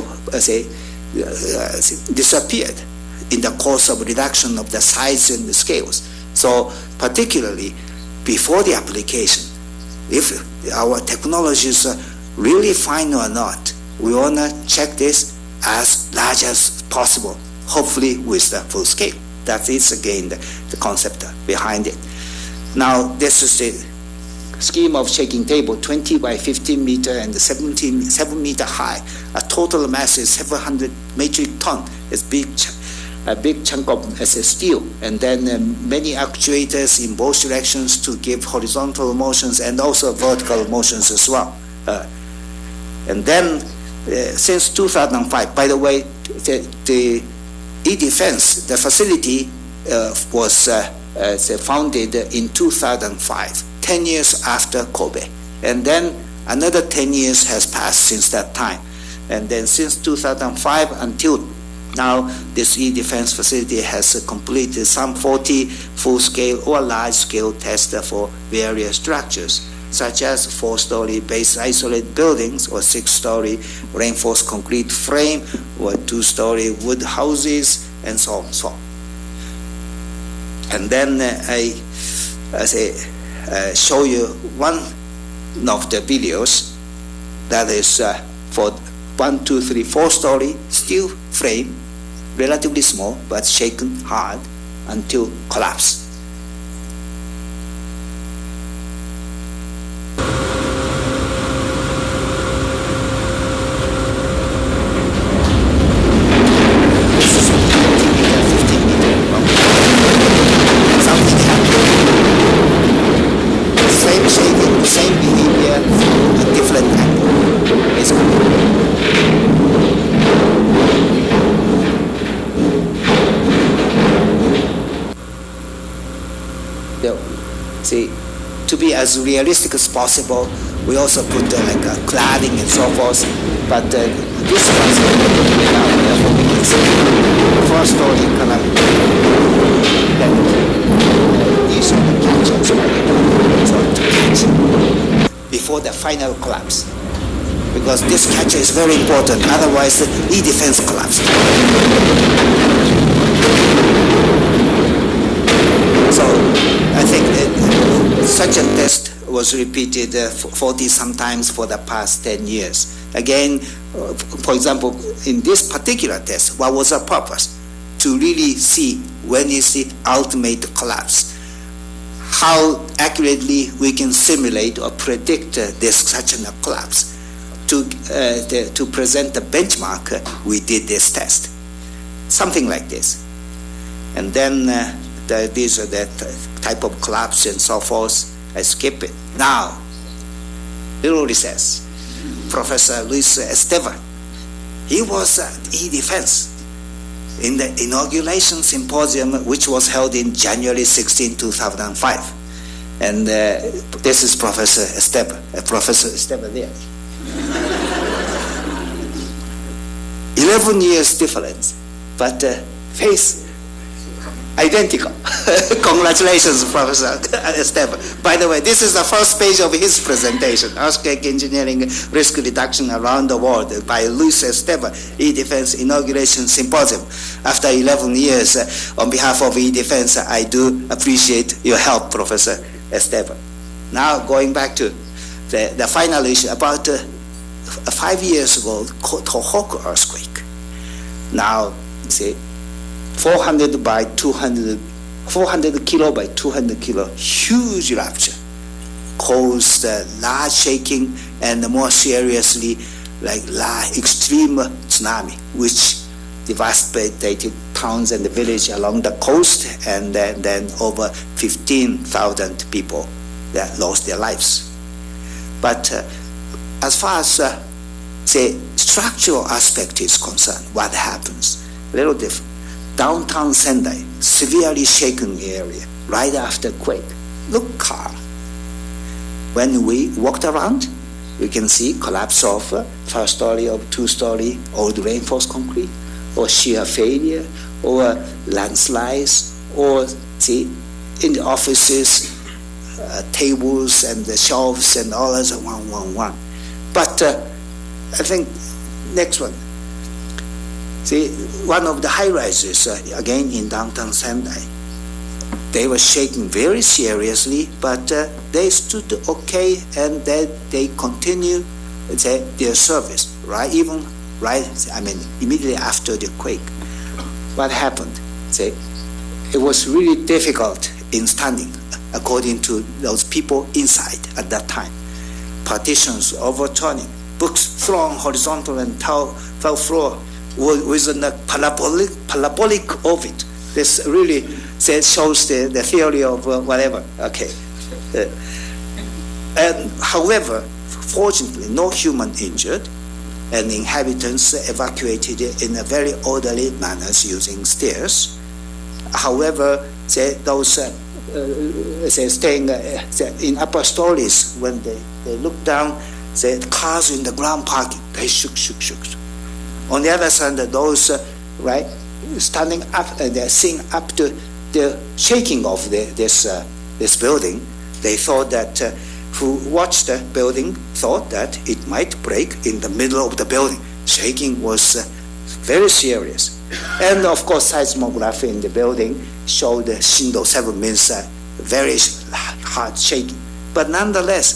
disappeared in the course of reduction of the size and the scales. So particularly before the application, if our technologies are really fine or not, we want to check this as large as possible, hopefully with the full scale. That is again the concept behind it. Now this is the scheme of shaking table, 20 by 15 meter and 7 meter high. A total mass is 700 metric ton. It's a big chunk of steel, and then many actuators in both directions to give horizontal motions and also vertical motions as well. And then since 2005, by the way, the E-Defense, the facility was founded in 2005, 10 years after Kobe. And then another 10 years has passed since that time. And then since 2005 until now, this E-Defense facility has completed some 40 full-scale or large-scale tests for various structures, such as 4-story base isolated buildings or 6-story reinforced concrete frame or 2-story wood houses and so on and so on. And then I show you one of the videos. That is for 1, 2, 3, 4-story steel frame, relatively small, but shaken hard until collapse. See, to be as realistic as possible, we also put like cladding and so forth. But this was first story collapse. These are the catches before the final collapse, because this catcher is very important. Otherwise, the E-defense collapsed. So I think such a test was repeated 40 sometimes for the past 10 years. Again, for example, in this particular test, what was the purpose? To really see when is the ultimate collapse. How accurately we can simulate or predict this such a collapse. To present the benchmark, we did this test. Something like this. And then these are the type of collapse and so forth. I skip it. Now, little recess. Professor Luis Esteban, he was E-defense in the inauguration symposium, which was held in January 16, 2005. And this is Professor Esteban. Professor Esteban there. 11 years difference, but face identical. Congratulations, Professor Esteban. By the way, this is the first page of his presentation, Earthquake Engineering Risk Reduction Around the World by Luis Esteban, E-Defense Inauguration Symposium. After 11 years, on behalf of E-Defense, I do appreciate your help, Professor Esteban. Now, going back to the final issue, about 5 years ago, Tohoku earthquake. Now, see, 400 kilo by 200 kilo, huge rupture, caused large shaking, and more seriously, like extreme tsunami, which devastated towns and villages along the coast, and then over 15,000 people that lost their lives. But as far as say structural aspect is concerned, what happens? A little different. Downtown Sendai, severely shaken area, right after quake. Look calm. When we walked around, we can see collapse of first story or 2-story old reinforced concrete, or shear failure, or landslides, or see in the offices, tables and the shelves and all that, one. But I think next one. See, one of the high-rises, again in downtown Sendai, they were shaking very seriously, but they stood okay, and then they continued their service, immediately after the quake. What happened? See, it was really difficult in standing, according to those people inside at that time. Partitions overturning, books thrown horizontal and fell floor, with a parabolic orbit. This really shows the theory of whatever. Okay. And however, fortunately, no human injured, and inhabitants evacuated in a very orderly manner using stairs. However, those staying in upper stories, when they look down, cars in the ground parking, they shook. On the other side, those standing up and they're seeing up to the shaking of this building, they thought that who watched the building thought that it might break in the middle of the building. Shaking was very serious, and of course, seismography in the building showed Shindo 7 means very hard shaking. But nonetheless,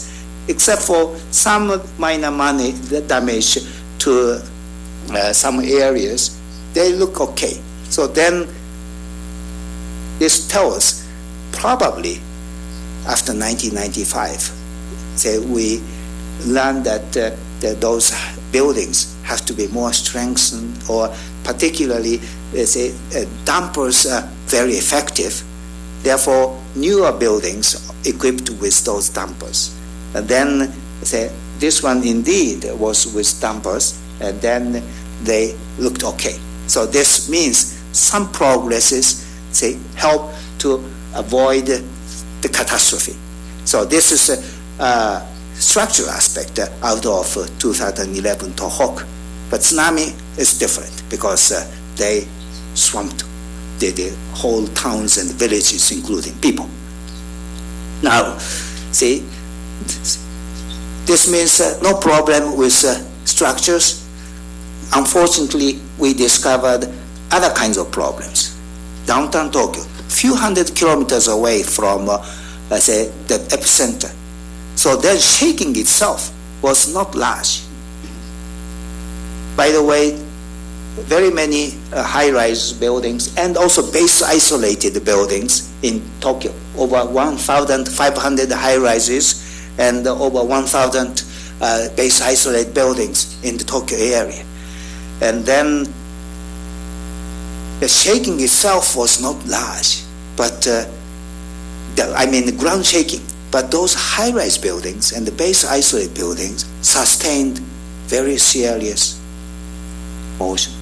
except for some minor damage to some areas, they look okay. So then this tells us probably after 1995, we learned that those buildings have to be more strengthened, or particularly, dampers are very effective. Therefore, newer buildings equipped with those dampers. And then this one indeed was with dampers, and then they looked okay. So this means some progresses help to avoid the catastrophe. So this is a structural aspect out of 2011 Tohoku. But tsunami is different because they swamped the whole towns and villages, including people. Now, see, this means no problem with structures. Unfortunately, we discovered other kinds of problems. Downtown Tokyo, few hundred kilometers away from, let's say, the epicenter. So then shaking itself was not large. By the way, very many high-rise buildings and also base-isolated buildings in Tokyo, over 1,500 high-rises and over 1,000 base-isolated buildings in the Tokyo area. And then the shaking itself was not large, but the ground shaking. But those high-rise buildings and the base-isolated buildings sustained very serious motion.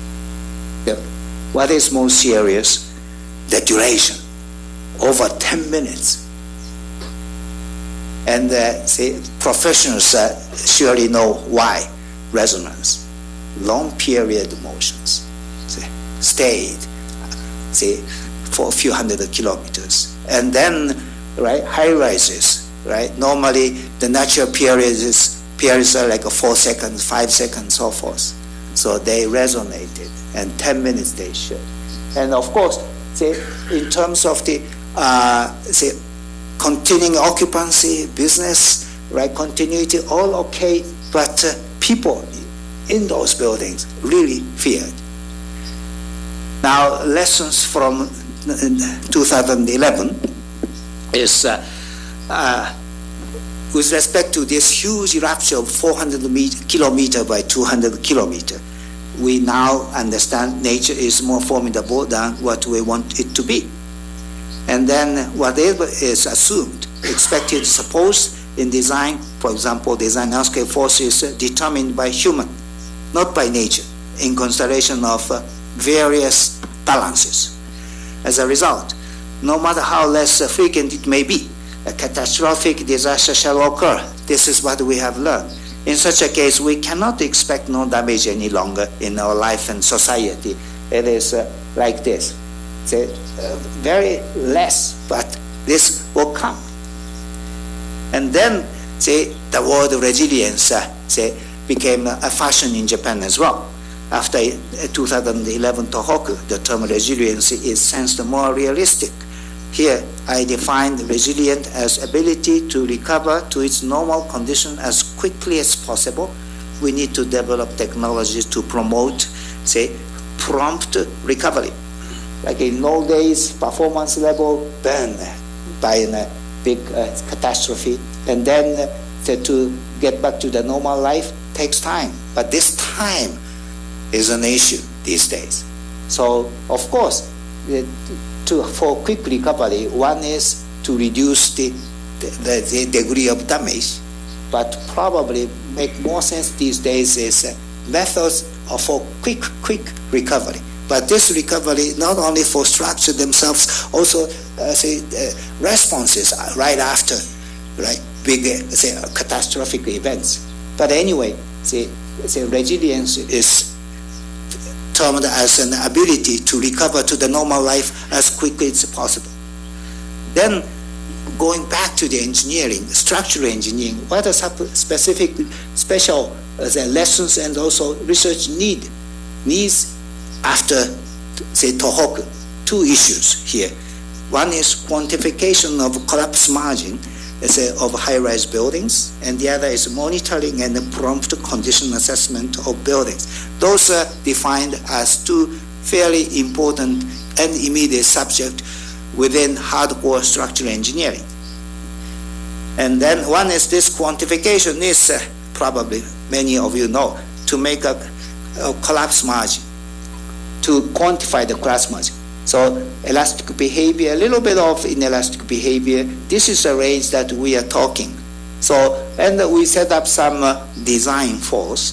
What is most serious? The duration, over 10 minutes. And professionals surely know why. Resonance, long period motions, stayed, for a few hundred kilometers. And then, high rises, normally the natural periods are like 4 seconds, 5 seconds, so forth. So they resonated, and 10 minutes they should. And of course, in terms of the continuing occupancy, business, continuity, all okay, but people in those buildings really feared. Now, lessons from 2011 is with respect to this huge rupture of 400 kilometer by 200 kilometer, we now understand nature is more formidable than what we want it to be. And then whatever is assumed, expected, supposed in design, for example, design landscape force is determined by human, not by nature, in consideration of various balances. As a result, no matter how less frequent it may be, a catastrophic disaster shall occur. This is what we have learned. In such a case, we cannot expect no damage any longer in our life and society. It is like this. Very less, but this will come. And then, the word resilience became a fashion in Japan as well. After 2011 Tohoku, the term resilience is sensed more realistic. Here, I defined resilient as ability to recover to its normal condition as quickly as possible. We need to develop technologies to promote, prompt recovery. Like in old days, performance level burned by a big catastrophe, and then to get back to the normal life takes time. But this time is an issue these days. So, of course, for quick recovery, one is to reduce the degree of damage, but probably make more sense these days is methods for quick recovery. But this recovery, not only for structure themselves, also responses right after, big catastrophic events. But anyway, resilience is termed as an ability to recover to the normal life as quickly as possible. Then, going back to the engineering, structural engineering, what are special lessons and also research needs after, Tohoku? Two issues here. One is quantification of collapse margin, of high-rise buildings, and the other is monitoring and prompt condition assessment of buildings. Those are defined as two fairly important and immediate subjects within hardcore structural engineering. And then one is this quantification is probably many of you know, to make a collapse margin, to quantify the collapse margin. So elastic behavior, a little bit of inelastic behavior, this is a range that we are talking. So, and we set up some design force.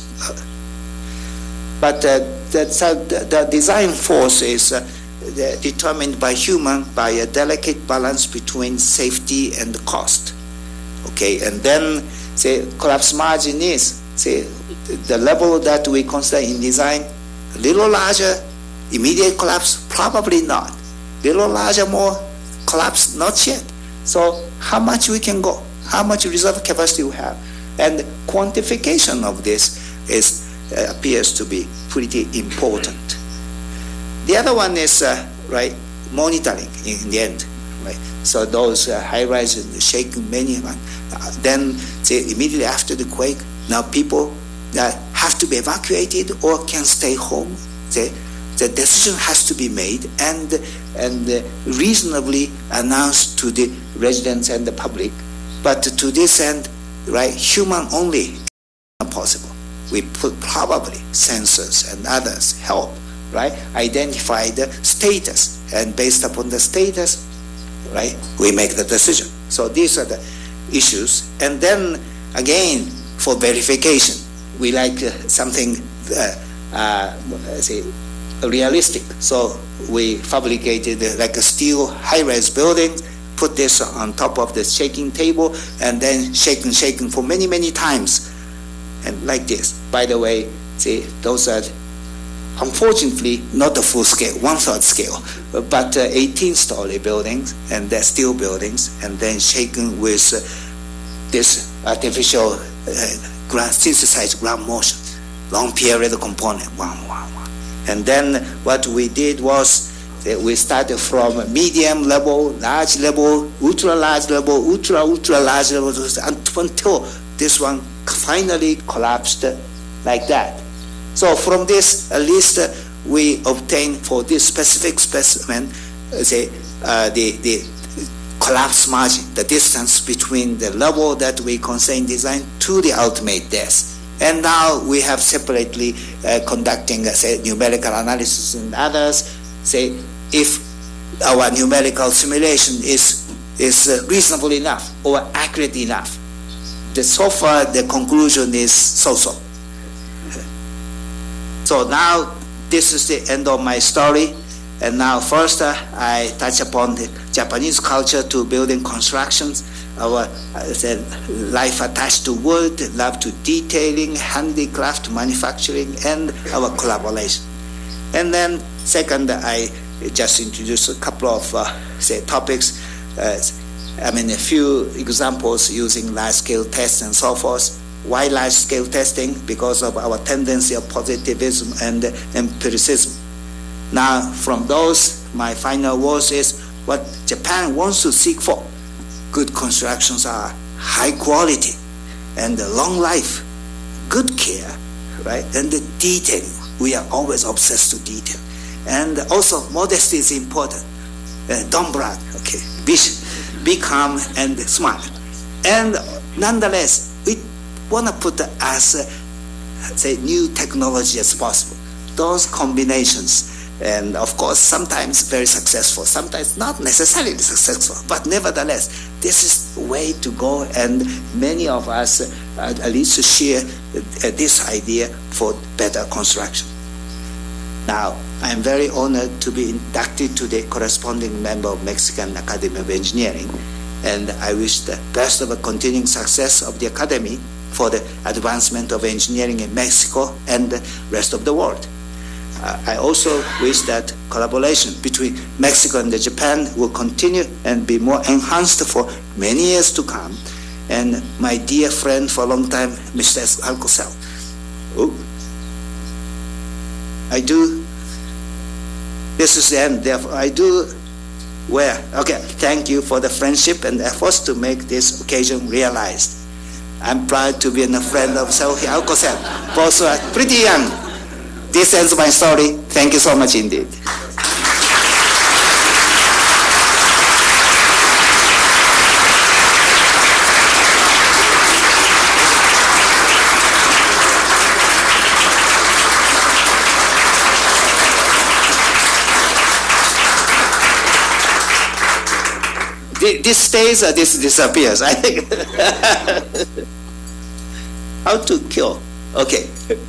But the design force is determined by human by a delicate balance between safety and cost. Okay, and then say collapse margin is say the level that we consider in design, a little larger, immediate collapse, probably not. Little larger, more collapse, not yet. So how much we can go, how much reserve capacity we have, and quantification of this is appears to be pretty important. The other one is right, monitoring in the end, right? So those high-rise and shaking many, then say immediately after the quake, now people have to be evacuated or can stay home. The decision has to be made and reasonably announced to the residents and the public. But to this end, right, human only not possible. We put probably sensors and others help, right, identify the status, and based upon the status, right, we make the decision. So these are the issues. And then again, for verification, we like something say realistic. So we fabricated like a steel high-rise building, put this on top of the shaking table, and then shaken for many, many times. And like this. By the way, see, those are unfortunately not the full scale, 1/3 scale, but 18-story buildings, and they're steel buildings, and then shaken with this artificial synthesized ground motion, long period component, one. And then what we did was we started from medium level, large level, ultra large level, ultra large level, until this one finally collapsed like that. So from this, at least we obtained for this specific specimen, the collapse margin, the distance between the level that we consider in design to the ultimate death. And now we have separately conducting, numerical analysis and others. Say, if our numerical simulation is reasonable enough or accurate enough. So far, the conclusion is so-so. So now, this is the end of my story. And now first, I touch upon the Japanese culture to building constructions, our life attached to wood, love to detailing, handicraft, manufacturing, and our collaboration. And then second, I just introduce a couple of topics. A few examples using large-scale tests and so forth. Why large-scale testing? Because of our tendency of positivism and empiricism. Now, from those, my final words is what Japan wants to seek for. Good constructions are high quality and long life, good care, right? And the detailing. We are always obsessed to detail. And also, modesty is important. Don't brag, okay? Be calm and smart. And nonetheless, we want to put as new technology as possible. Those combinations, and of course, sometimes very successful, sometimes not necessarily successful, but nevertheless, this is the way to go, and many of us at least share this idea for better construction. Now, I am very honored to be inducted to the corresponding member of Mexican Academy of Engineering, and I wish the best of a continuing success of the Academy for the advancement of engineering in Mexico and the rest of the world. I also wish that collaboration between Mexico and Japan will continue and be more enhanced for many years to come. And my dear friend for a long time, Mr. Alcocer, this is the end, therefore I do Well, okay, thank you for the friendship and efforts to make this occasion realized. I'm proud to be a friend of Seohei Alcocer, also pretty young. This ends my story. Thank you so much indeed. This stays or this disappears? I think. How to cure? Okay.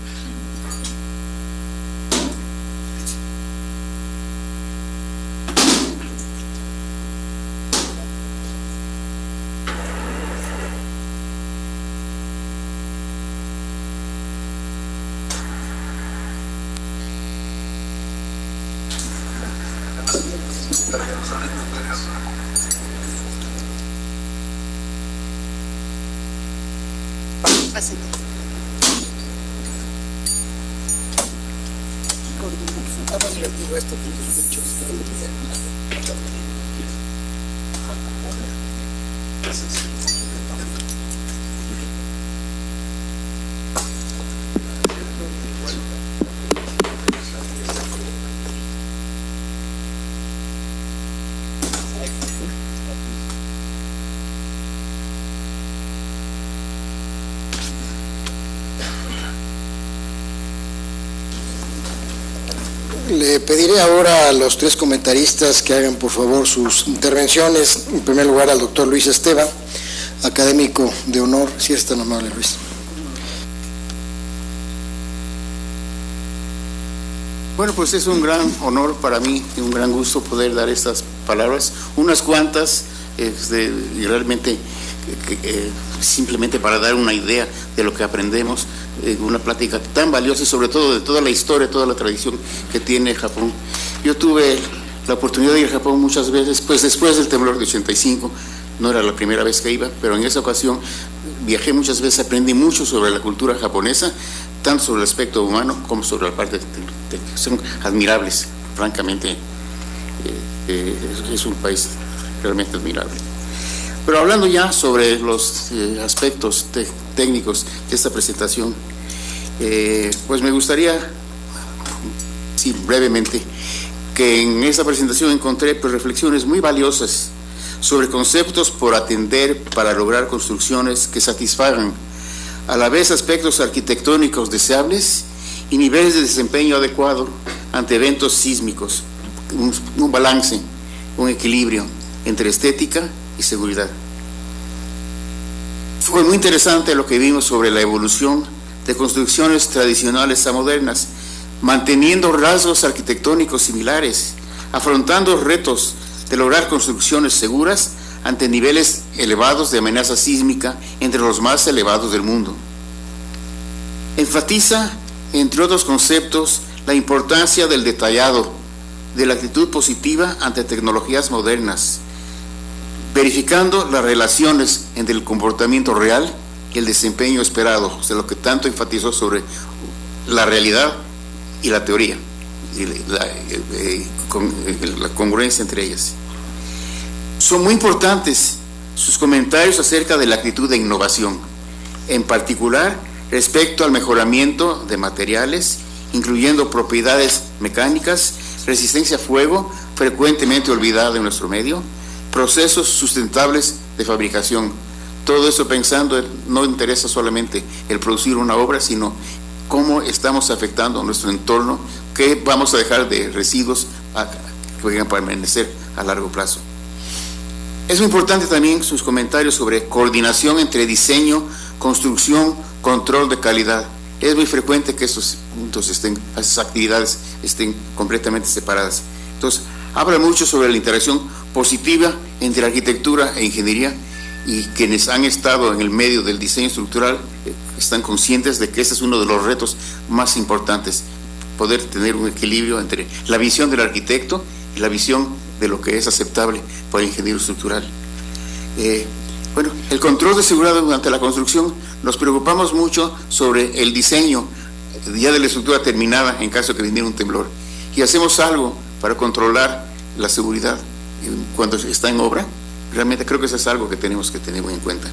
Le pediré ahora a los tres comentaristas que hagan por favor sus intervenciones. En primer lugar al doctor Luis Esteban, académico de honor, si es tan amable, Luis. Bueno, pues es un gran honor para mí y un gran gusto poder dar estas palabras, unas cuantas, y realmente simplemente para dar una idea de lo que aprendemos, una plática tan valiosa y sobre todo de toda la historia, toda la tradición que tiene Japón. Yo tuve la oportunidad de ir a Japón muchas veces, pues después del temblor de 85, no era la primera vez que iba, pero en esa ocasión viajé muchas veces, aprendí mucho sobre la cultura japonesa, tanto sobre el aspecto humano como sobre la parte que son admirables, francamente. Es un país realmente admirable. Pero hablando ya sobre los aspectos técnicos de esta presentación, pues me gustaría, sí, brevemente, que en esta presentación encontré pues, reflexiones muy valiosas sobre conceptos por atender para lograr construcciones que satisfagan a la vez aspectos arquitectónicos deseables y niveles de desempeño adecuado ante eventos sísmicos, un balance, un equilibrio entre estética y seguridad. Fue muy interesante lo que vimos sobre la evolución de construcciones tradicionales a modernas, manteniendo rasgos arquitectónicos similares, afrontando retos de lograr construcciones seguras ante niveles elevados de amenaza sísmica entre los más elevados del mundo. Enfatiza, entre otros conceptos, la importancia del detallado, de la actitud positiva ante tecnologías modernas, verificando las relaciones entre el comportamiento real y el desempeño esperado, o sea, lo que tanto enfatizó sobre la realidad y la teoría, y la congruencia entre ellas. Son muy importantes sus comentarios acerca de la actitud de innovación, en particular respecto al mejoramiento de materiales, incluyendo propiedades mecánicas, resistencia a fuego, frecuentemente olvidada en nuestro medio, procesos sustentables de fabricación. Todo eso pensando, no interesa solamente el producir una obra, sino cómo estamos afectando a nuestro entorno, qué vamos a dejar de residuos que vayan a permanecer a largo plazo. Es muy importante también sus comentarios sobre coordinación entre diseño, construcción, control de calidad. Es muy frecuente que estos puntos esas actividades estén completamente separadas. Entonces, habla mucho sobre la interacción positiva entre arquitectura e ingeniería, y quienes han estado en el medio del diseño estructural están conscientes de que ese es uno de los retos más importantes, poder tener un equilibrio entre la visión del arquitecto y la visión de lo que es aceptable para el ingeniero estructural. Bueno, el control de seguridad durante la construcción, nos preocupamos mucho sobre el diseño ya de la estructura terminada en caso de que viniera un temblor, y hacemos algo para controlar la seguridad cuando está en obra. Realmente creo que eso es algo que tenemos que tener muy en cuenta.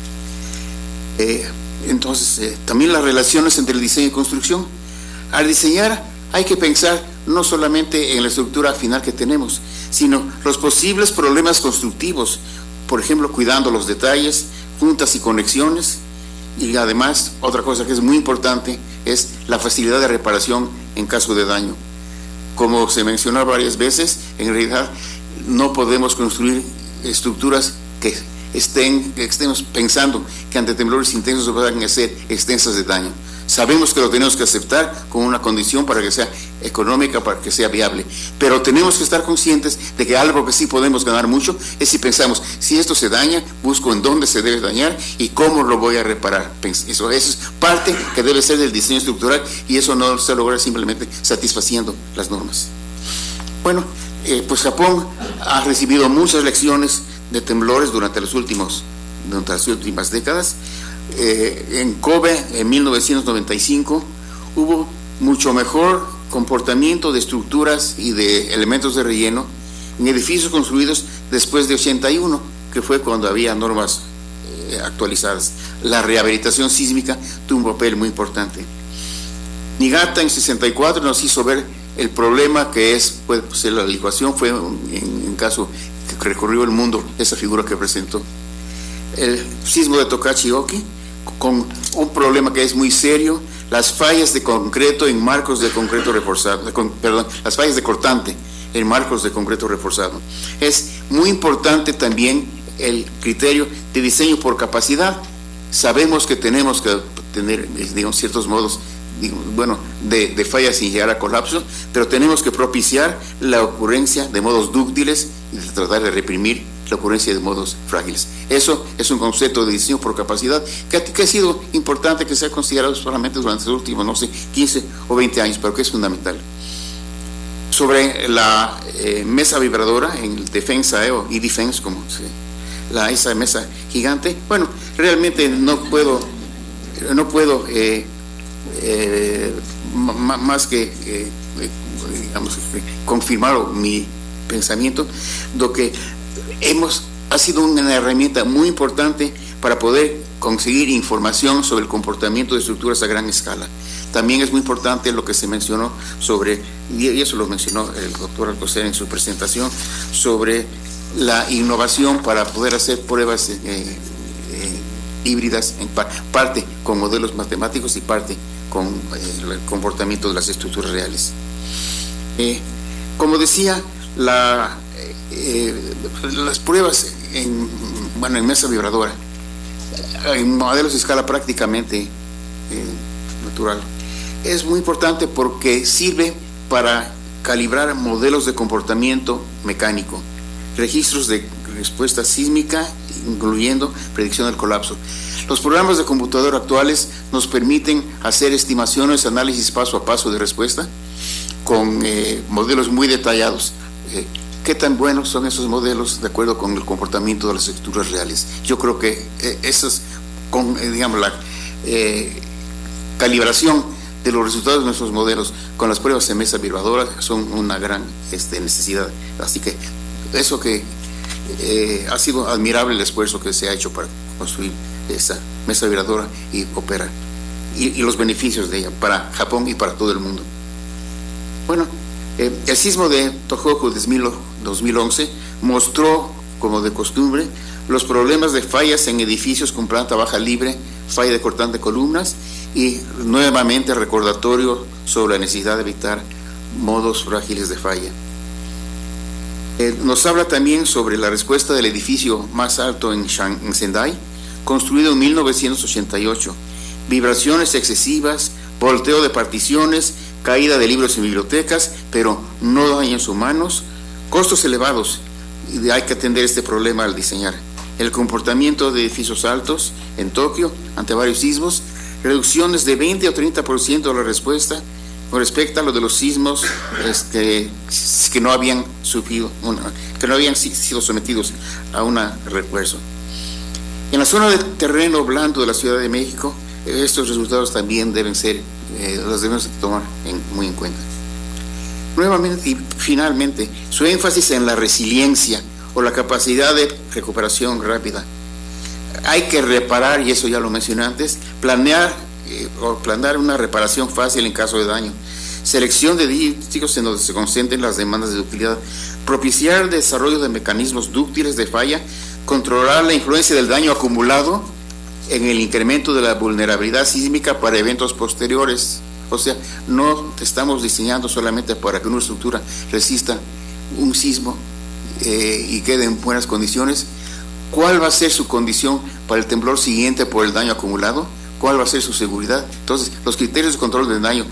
Entonces, también las relaciones entre el diseño y construcción. Al diseñar hay que pensar no solamente en la estructura final que tenemos, sino los posibles problemas constructivos, por ejemplo, cuidando los detalles, juntas y conexiones, y además, otra cosa que es muy importante es la facilidad de reparación en caso de daño. Como se mencionó varias veces, en realidad no podemos construir estructuras que estemos pensando que ante temblores intensos van a ser extensas de daño. Sabemos que lo tenemos que aceptar como una condición para que sea económica, para que sea viable, pero tenemos que estar conscientes de que algo que sí podemos ganar mucho es si pensamos, si esto se daña, busco en dónde se debe dañar y cómo lo voy a reparar. Eso es parte que debe ser del diseño estructural, y eso no se logra simplemente satisfaciendo las normas. Bueno, pues Japón ha recibido muchas lecciones de temblores durante las últimas décadas. En Kobe, en 1995, hubo mucho mejor comportamiento de estructuras y de elementos de relleno en edificios construidos después de 81, que fue cuando había normas actualizadas. La rehabilitación sísmica tuvo un papel muy importante. Niigata en 64 nos hizo ver el problema que puede ser la licuación. Fue en caso que recorrió el mundo esa figura que presentó. El sismo de Tokachi-oki, con un problema que es muy serio, las fallas de concreto en marcos de concreto reforzado, las fallas de cortante en marcos de concreto reforzado. Es muy importante también el criterio de diseño por capacidad. Sabemos que tenemos que tener, digamos, ciertos modos, de fallas sin llegar a colapso, pero tenemos que propiciar la ocurrencia de modos dúctiles y tratar de reprimir la ocurrencia de modos frágiles. Eso es un concepto de diseño por capacidad que ha sido importante que sea considerado solamente durante los últimos, 15 o 20 años, pero que es fundamental. Sobre la mesa vibradora en el Defensa o e-Defense, esa mesa gigante, realmente no puedo más que confirmar mi pensamiento de que ha sido una herramienta muy importante para poder conseguir información sobre el comportamiento de estructuras a gran escala. También es muy importante lo que se mencionó sobre, y eso lo mencionó el doctor Alcocer en su presentación, sobre la innovación para poder hacer pruebas híbridas, en parte con modelos matemáticos y parte con el comportamiento de las estructuras reales. Como decía, las pruebas en mesa vibradora, en modelos de escala prácticamente natural, es muy importante porque sirve para calibrar modelos de comportamiento mecánico, registros de respuesta sísmica, incluyendo predicción del colapso. Los programas de computadora actuales nos permiten hacer estimaciones, análisis paso a paso de respuesta con modelos muy detallados. ¿Qué tan buenos son esos modelos de acuerdo con el comportamiento de las estructuras reales? Yo creo que esas, la calibración de los resultados de nuestros modelos con las pruebas en mesa vibradora son una gran necesidad. Así que eso que ha sido admirable el esfuerzo que se ha hecho para construir esa mesa vibradora y operar, y los beneficios de ella para Japón y para todo el mundo. El sismo de Tohoku de 2011 mostró, como de costumbre, los problemas de fallas en edificios con planta baja libre, falla de cortante de columnas, y nuevamente recordatorio sobre la necesidad de evitar modos frágiles de falla. Nos habla también sobre la respuesta del edificio más alto en Sendai, construido en 1988. Vibraciones excesivas, volteo de particiones, caída de libros en bibliotecas, pero no daños humanos, costos elevados, y hay que atender este problema al diseñar. El comportamiento de edificios altos en Tokio ante varios sismos, reducciones de 20 o 30% de la respuesta con respecto a lo de los sismos que no habían sido sometidos a un refuerzo. En la zona de terreno blando de la Ciudad de México, estos resultados también deben ser, los debemos tomar muy en cuenta. Nuevamente y finalmente, su énfasis en la resiliencia o la capacidad de recuperación rápida. Hay que reparar, y eso ya lo mencioné antes, planear una reparación fácil en caso de daño, selección de sitios en donde se concentren las demandas de ductilidad, propiciar el desarrollo de mecanismos dúctiles de falla, controlar la influencia del daño acumulado en el incremento de la vulnerabilidad sísmica para eventos posteriores. O sea, no estamos diseñando solamente para que una estructura resista un sismo y quede en buenas condiciones. ¿Cuál va a ser su condición para el temblor siguiente por el daño acumulado? ¿Cuál va a ser su seguridad? Entonces, los criterios de control del daño,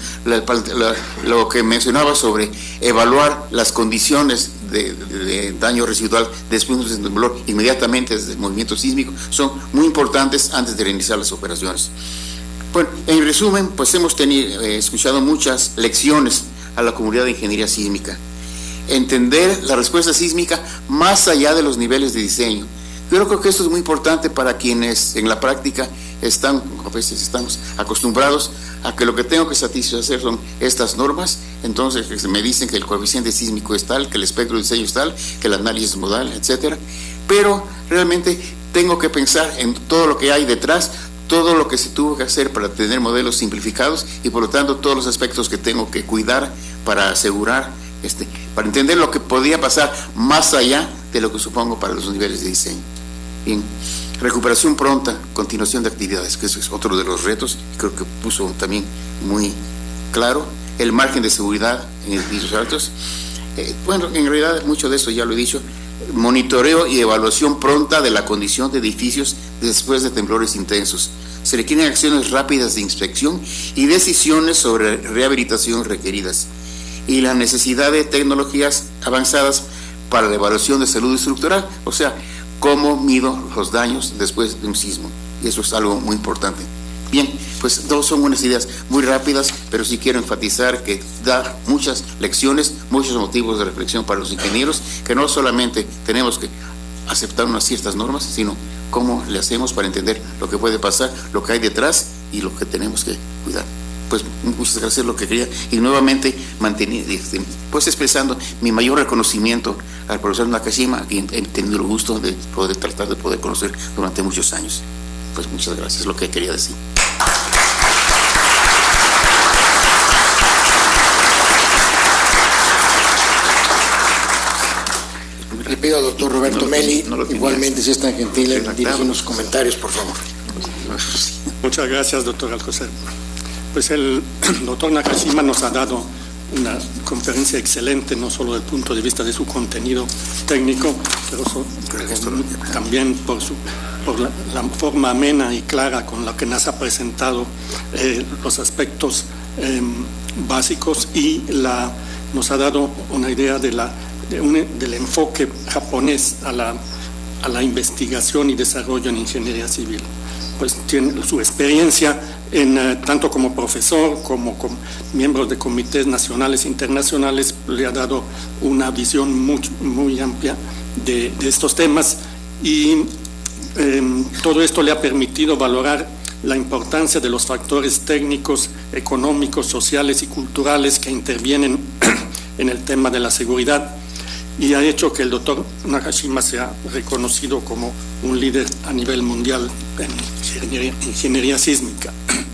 lo que mencionaba sobre evaluar las condiciones de daño residual después del temblor, inmediatamente desde el movimiento sísmico, son muy importantes antes de reiniciar las operaciones. Bueno, en resumen, pues hemos escuchado muchas lecciones a la comunidad de ingeniería sísmica. Entender la respuesta sísmica más allá de los niveles de diseño. Yo creo que esto es muy importante para quienes en la práctica a veces estamos acostumbrados a que lo que tengo que satisfacer son estas normas. Entonces me dicen que el coeficiente sísmico es tal, que el espectro de diseño es tal, que el análisis modal, etcétera. Pero realmente tengo que pensar en todo lo que hay detrás, todo lo que se tuvo que hacer para tener modelos simplificados y por lo tanto todos los aspectos que tengo que cuidar para asegurar, para entender lo que podía pasar más allá de lo que supongo para los niveles de diseño. Bien, recuperación pronta, continuación de actividades, que ese es otro de los retos, creo que puso también muy claro, el margen de seguridad en edificios altos. Bueno, en realidad mucho de eso ya lo he dicho, monitoreo y evaluación pronta de la condición de edificios después de temblores intensos. Se requieren acciones rápidas de inspección y decisiones sobre rehabilitación requeridas. Y la necesidad de tecnologías avanzadas para la evaluación de salud estructural, o sea, cómo mido los daños después de un sismo. Y eso es algo muy importante. Bien, pues dos son unas ideas muy rápidas, pero sí quiero enfatizar que da muchas lecciones, muchos motivos de reflexión para los ingenieros, que no solamente tenemos que aceptar unas ciertas normas, sino cómo le hacemos para entender lo que puede pasar, lo que hay detrás y lo que tenemos que cuidar. Pues muchas gracias, lo que quería, y nuevamente pues expresando mi mayor reconocimiento al profesor Nakashima, a quien he tenido el gusto de tratar de poder conocer durante muchos años. Pues muchas gracias, lo que quería decir. Le pido al doctor Roberto Meli, igualmente, si es tan gentil, en dirigir unos comentarios, por favor. Muchas gracias, doctor Alcocer. Pues el doctor Nakashima nos ha dado una conferencia excelente, no solo desde el punto de vista de su contenido técnico, pero también por la forma amena y clara con la que nos ha presentado los aspectos básicos, y nos ha dado una idea del enfoque japonés a la investigación y desarrollo en ingeniería civil. Pues tiene su experiencia tanto como profesor como miembro de comités nacionales e internacionales, le ha dado una visión muy amplia de estos temas, y todo esto le ha permitido valorar la importancia de los factores técnicos, económicos, sociales y culturales que intervienen en el tema de la seguridad, y ha hecho que el doctor Nakashima sea reconocido como un líder a nivel mundial en ingeniería sísmica.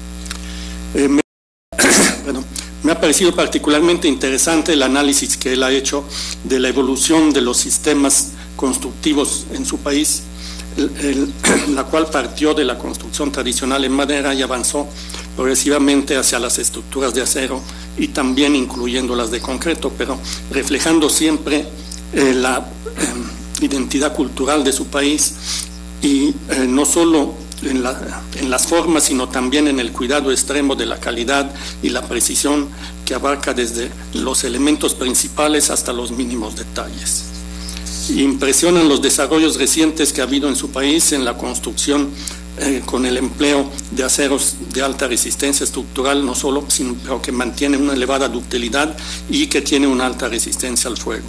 Me ha parecido particularmente interesante el análisis que él ha hecho de la evolución de los sistemas constructivos en su país, la cual partió de la construcción tradicional en madera y avanzó progresivamente hacia las estructuras de acero y también incluyendo las de concreto, pero reflejando siempre la identidad cultural de su país, y no solo en las formas, sino también en el cuidado extremo de la calidad y la precisión, que abarca desde los elementos principales hasta los mínimos detalles. Impresionan los desarrollos recientes que ha habido en su país en la construcción con el empleo de aceros de alta resistencia estructural, no solo, sino que mantiene una elevada ductilidad y que tiene una alta resistencia al fuego.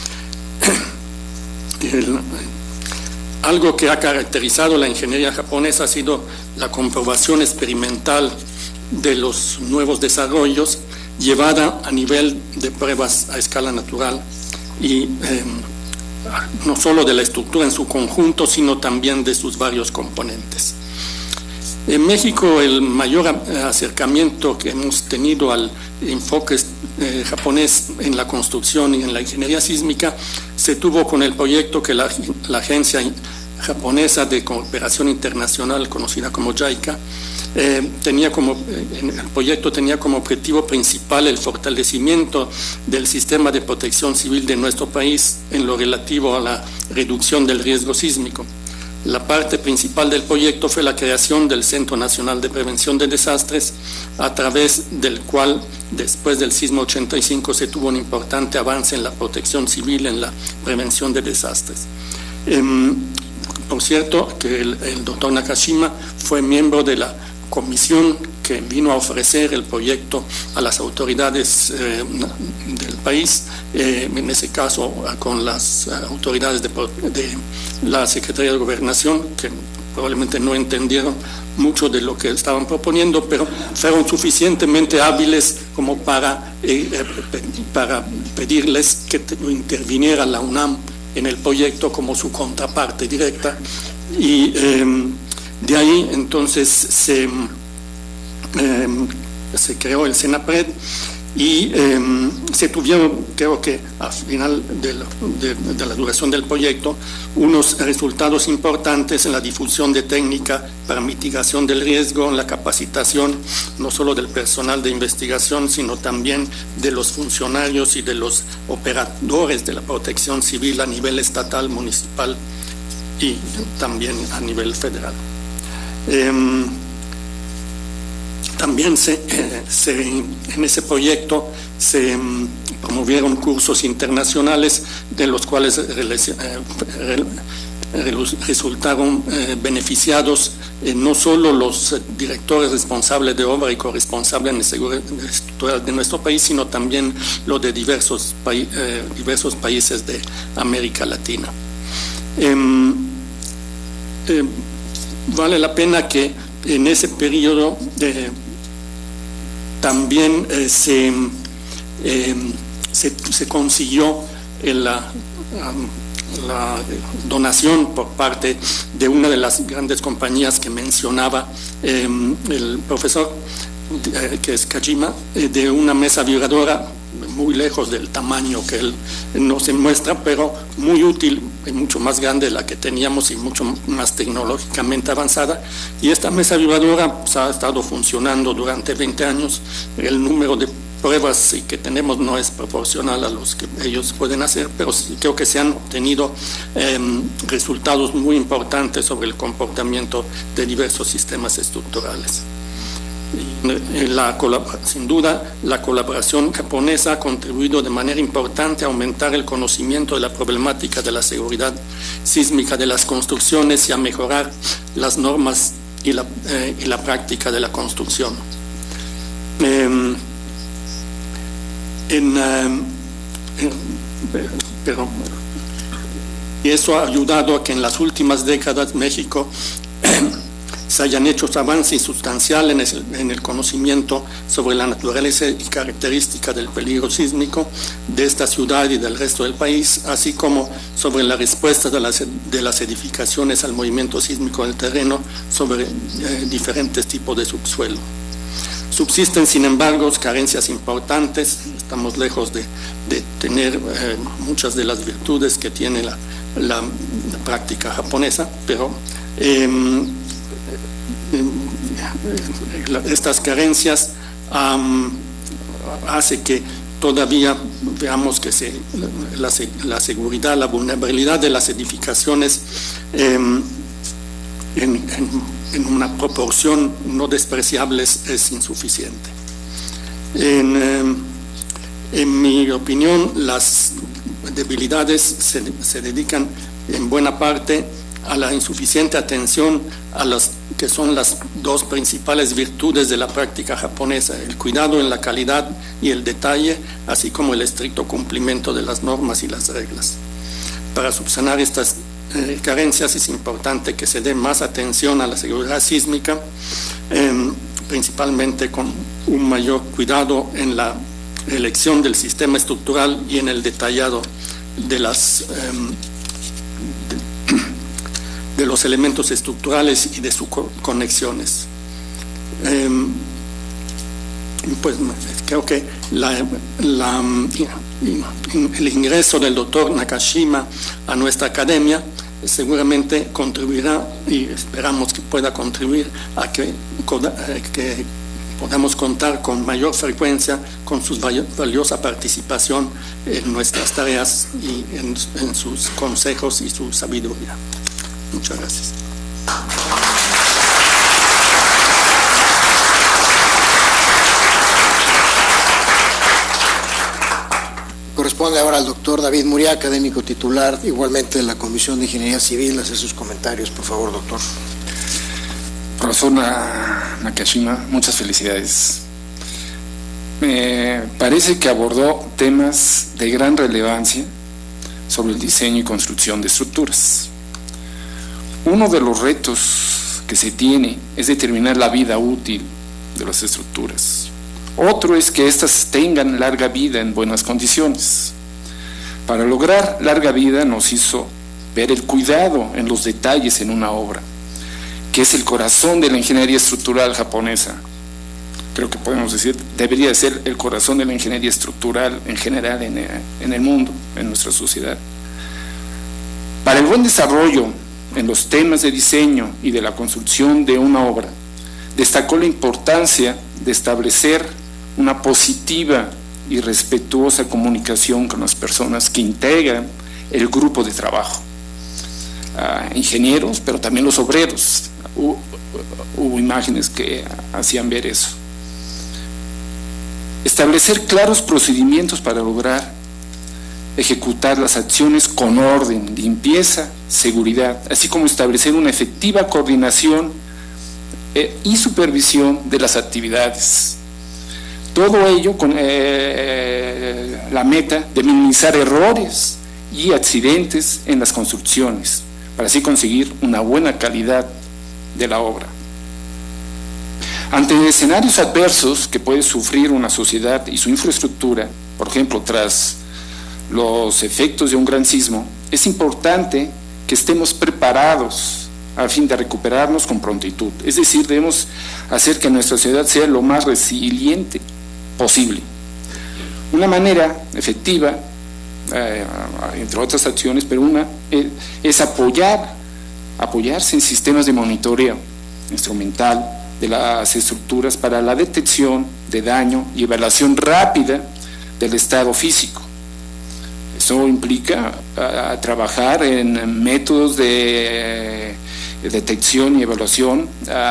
Algo que ha caracterizado la ingeniería japonesa ha sido la comprobación experimental de los nuevos desarrollos, llevada a nivel de pruebas a escala natural, y no solo de la estructura en su conjunto, sino también de sus varios componentes. En México, el mayor acercamiento que hemos tenido al enfoque japonés en la construcción y en la ingeniería sísmica se tuvo con el proyecto que la Agencia Japonesa de Cooperación Internacional, conocida como JICA, el proyecto tenía como objetivo principal el fortalecimiento del sistema de protección civil de nuestro país en lo relativo a la reducción del riesgo sísmico. La parte principal del proyecto fue la creación del Centro Nacional de Prevención de Desastres, a través del cual, después del sismo 85, se tuvo un importante avance en la protección civil, en la prevención de desastres. Por cierto, que el doctor Nakashima fue miembro de la comisión que vino a ofrecer el proyecto a las autoridades del país, en ese caso con las autoridades de la Secretaría de Gobernación, que probablemente no entendieron mucho de lo que estaban proponiendo, pero fueron suficientemente hábiles como para pedirles que interviniera la UNAM en el proyecto como su contraparte directa, y de ahí entonces se creó el CENAPRED, y se tuvieron, creo que al final de la duración del proyecto, unos resultados importantes en la difusión de técnica para mitigación del riesgo, en la capacitación no solo del personal de investigación, sino también de los funcionarios y de los operadores de la protección civil a nivel estatal, municipal y también a nivel federal. También en ese proyecto se promovieron cursos internacionales, de los cuales resultaron beneficiados no solo los directores responsables de obra y corresponsables en la seguridad estructural de nuestro país, sino también los de diversos países de América Latina. Vale la pena que en ese periodo también se consiguió la donación por parte de una de las grandes compañías que mencionaba el profesor, que es Kajima, de una mesa vibradora muy lejos del tamaño que él nos muestra, pero muy útil y mucho más grande de la que teníamos y mucho más tecnológicamente avanzada. Y esta mesa vibradora pues, ha estado funcionando durante 20 años. El número de pruebas que tenemos no es proporcional a los que ellos pueden hacer, pero sí creo que se han obtenido resultados muy importantes sobre el comportamiento de diversos sistemas estructurales. Sin duda, la colaboración japonesa ha contribuido de manera importante a aumentar el conocimiento de la problemática de la seguridad sísmica de las construcciones y a mejorar las normas y la práctica de la construcción. Y eso ha ayudado a que en las últimas décadas México se hayan hecho avances sustanciales en el conocimiento sobre la naturaleza y característica del peligro sísmico de esta ciudad y del resto del país, así como sobre la respuesta de las edificaciones al movimiento sísmico del terreno sobre diferentes tipos de subsuelo. Subsisten, sin embargo, carencias importantes. Estamos lejos de tener muchas de las virtudes que tiene la práctica japonesa, pero estas carencias hace que todavía veamos que la seguridad, la vulnerabilidad de las edificaciones en una proporción no despreciable es insuficiente. En mi opinión, las debilidades se dedican en buena parte a la insuficiente atención a las que son las dos principales virtudes de la práctica japonesa: el cuidado en la calidad y el detalle, así como el estricto cumplimiento de las normas y las reglas. Para subsanar estas carencias es importante que se dé más atención a la seguridad sísmica, principalmente con un mayor cuidado en la elección del sistema estructural y en el detallado de las los elementos estructurales y de sus conexiones. Pues creo que el ingreso del doctor Nakashima a nuestra academia seguramente contribuirá, y esperamos que pueda contribuir a que podamos contar con mayor frecuencia con su valiosa participación en nuestras tareas y en sus consejos y su sabiduría. Muchas gracias. Corresponde ahora al doctor David Muriá, académico titular igualmente de la Comisión de Ingeniería Civil, hacer sus comentarios, por favor, doctor. Profesor Nakashima, muchas felicidades. Me parece que abordó temas de gran relevancia sobre el diseño y construcción de estructuras. Uno de los retos que se tiene es determinar la vida útil de las estructuras. Otro es que éstas tengan larga vida en buenas condiciones. Para lograr larga vida nos hizo ver el cuidado en los detalles en una obra, que es el corazón de la ingeniería estructural japonesa. Creo que podemos decir, debería ser el corazón de la ingeniería estructural en general en el mundo, en nuestra sociedad. Para el buen desarrollo en los temas de diseño y de la construcción de una obra, destacó la importancia de establecer una positiva y respetuosa comunicación con las personas que integran el grupo de trabajo. Ingenieros, pero también los obreros. Hubo imágenes que hacían ver eso. Establecer claros procedimientos para lograr ejecutar las acciones con orden, limpieza, seguridad, así como establecer una efectiva coordinación y supervisión de las actividades. Todo ello con la meta de minimizar errores y accidentes en las construcciones, para así conseguir una buena calidad de la obra. Ante escenarios adversos que puede sufrir una sociedad y su infraestructura, por ejemplo, tras los efectos de un gran sismo, es importante que estemos preparados a fin de recuperarnos con prontitud. Es decir, debemos hacer que nuestra sociedad sea lo más resiliente posible. Una manera efectiva, entre otras acciones, pero una es apoyarse en sistemas de monitoreo instrumental de las estructuras para la detección de daño y evaluación rápida del estado físico. Eso implica trabajar en métodos de detección y evaluación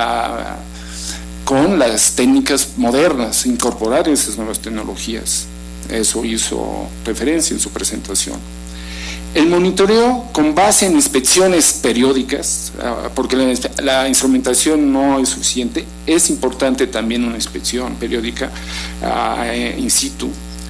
con las técnicas modernas, incorporar esas nuevas tecnologías. Eso hizo referencia en su presentación. El monitoreo con base en inspecciones periódicas, porque la instrumentación no es suficiente, es importante también una inspección periódica in situ,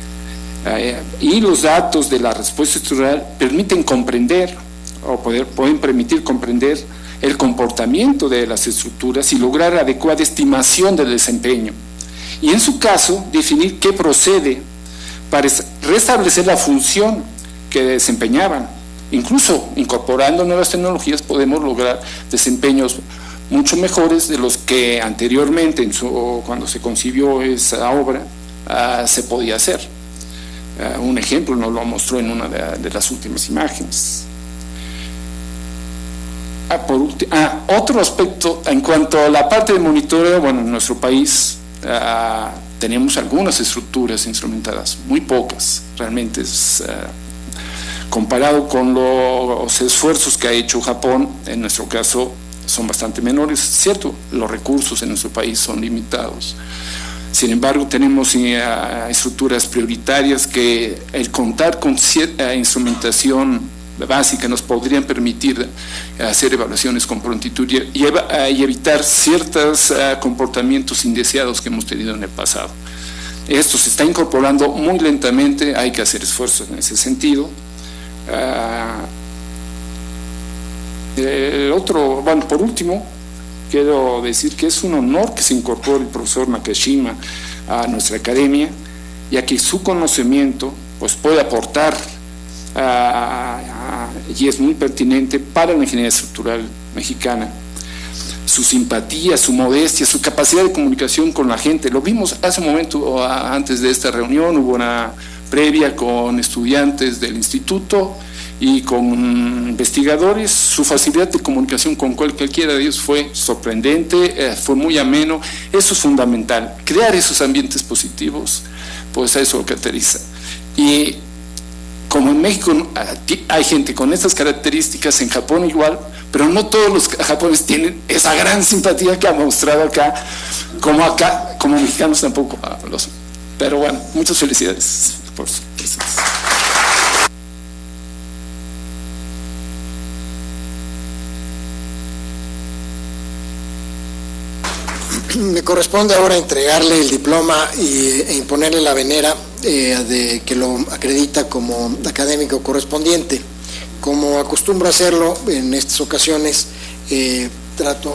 y los datos de la respuesta estructural permiten comprender o pueden permitir comprender el comportamiento de las estructuras y lograr adecuada estimación del desempeño, y en su caso definir qué procede para restablecer la función que desempeñaban. Incluso incorporando nuevas tecnologías podemos lograr desempeños mucho mejores de los que anteriormente, cuando se concibió esa obra, se podía hacer. Un ejemplo nos lo mostró en una de las últimas imágenes. Otro aspecto en cuanto a la parte de monitoreo, bueno, en nuestro país tenemos algunas estructuras instrumentadas, muy pocas, realmente comparado con los esfuerzos que ha hecho Japón, en nuestro caso son bastante menores. Cierto, los recursos en nuestro país son limitados. Sin embargo, tenemos estructuras prioritarias que el contar con cierta instrumentación básica nos podrían permitir hacer evaluaciones con prontitud y evitar ciertos comportamientos indeseados que hemos tenido en el pasado. Esto se está incorporando muy lentamente, hay que hacer esfuerzos en ese sentido. Por último, quiero decir que es un honor que se incorpore el profesor Nakashima a nuestra academia, ya que su conocimiento pues, puede aportar y es muy pertinente para la ingeniería estructural mexicana, su simpatía, su modestia, su capacidad de comunicación con la gente. Lo vimos hace un momento, antes de esta reunión, hubo una previa con estudiantes del instituto y con investigadores. Su facilidad de comunicación con cualquiera de ellos fue sorprendente, fue muy ameno. Eso es fundamental, crear esos ambientes positivos, pues eso lo caracteriza. Y como en México hay gente con estas características, en Japón igual, pero no todos los japoneses tienen esa gran simpatía que ha mostrado acá, como mexicanos tampoco los. Pero bueno, muchas felicidades por su presencia. Me corresponde ahora entregarle el diploma e imponerle la venera que lo acredita como académico correspondiente. Como acostumbro hacerlo en estas ocasiones, trato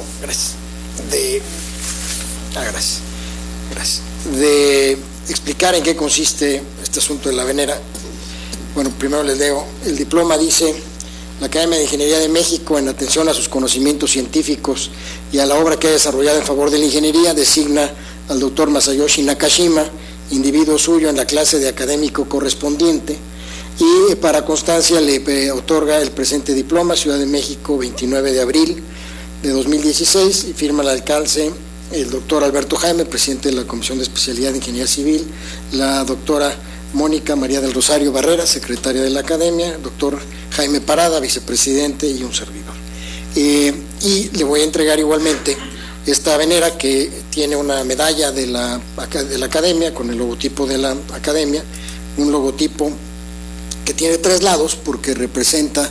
de explicar en qué consiste este asunto de la venera. Bueno, primero les leo. El diploma dice: la Academia de Ingeniería de México, en atención a sus conocimientos científicos y a la obra que ha desarrollado en favor de la ingeniería, designa al doctor Masayoshi Nakashima, individuo suyo en la clase de académico correspondiente, y para constancia le otorga el presente diploma: Ciudad de México, 29 de abril de 2016, y firma el alcance el doctor Alberto Jaime, presidente de la Comisión de Especialidad de Ingeniería Civil, la doctora Mónica María del Rosario Barrera, secretaria de la Academia, doctor Jaime Parada, vicepresidente, y un servidor. Y le voy a entregar igualmente esta venera, que tiene una medalla de la Academia con el logotipo de la Academia, un logotipo que tiene 3 lados porque representa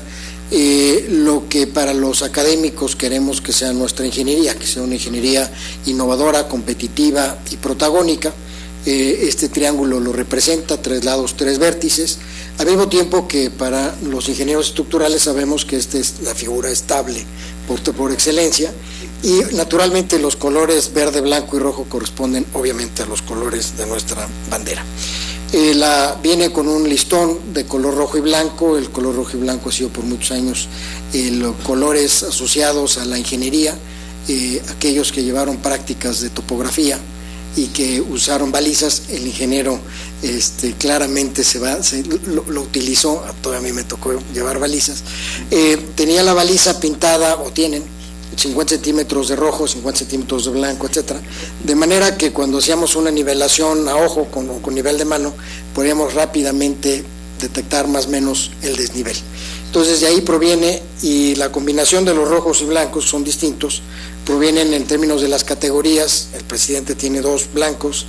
lo que para los académicos queremos que sea nuestra ingeniería, que sea una ingeniería innovadora, competitiva y protagónica. Este triángulo lo representa, 3 lados, 3 vértices, al mismo tiempo que para los ingenieros estructurales sabemos que esta es la figura estable por excelencia, y naturalmente los colores verde, blanco y rojo corresponden obviamente a los colores de nuestra bandera. Viene con un listón de color rojo y blanco. El color rojo y blanco ha sido por muchos años los colores asociados a la ingeniería, aquellos que llevaron prácticas de topografía y que usaron balizas. El ingeniero claramente lo utilizó. Todavía a mí me tocó llevar balizas. Tenía la baliza pintada, o tienen 50 centímetros de rojo, 50 centímetros de blanco, etcétera, de manera que cuando hacíamos una nivelación a ojo con nivel de mano, podíamos rápidamente detectar más o menos el desnivel. Entonces de ahí proviene, y la combinación de los rojos y blancos son distintos, provienen en términos de las categorías. El presidente tiene 2 blancos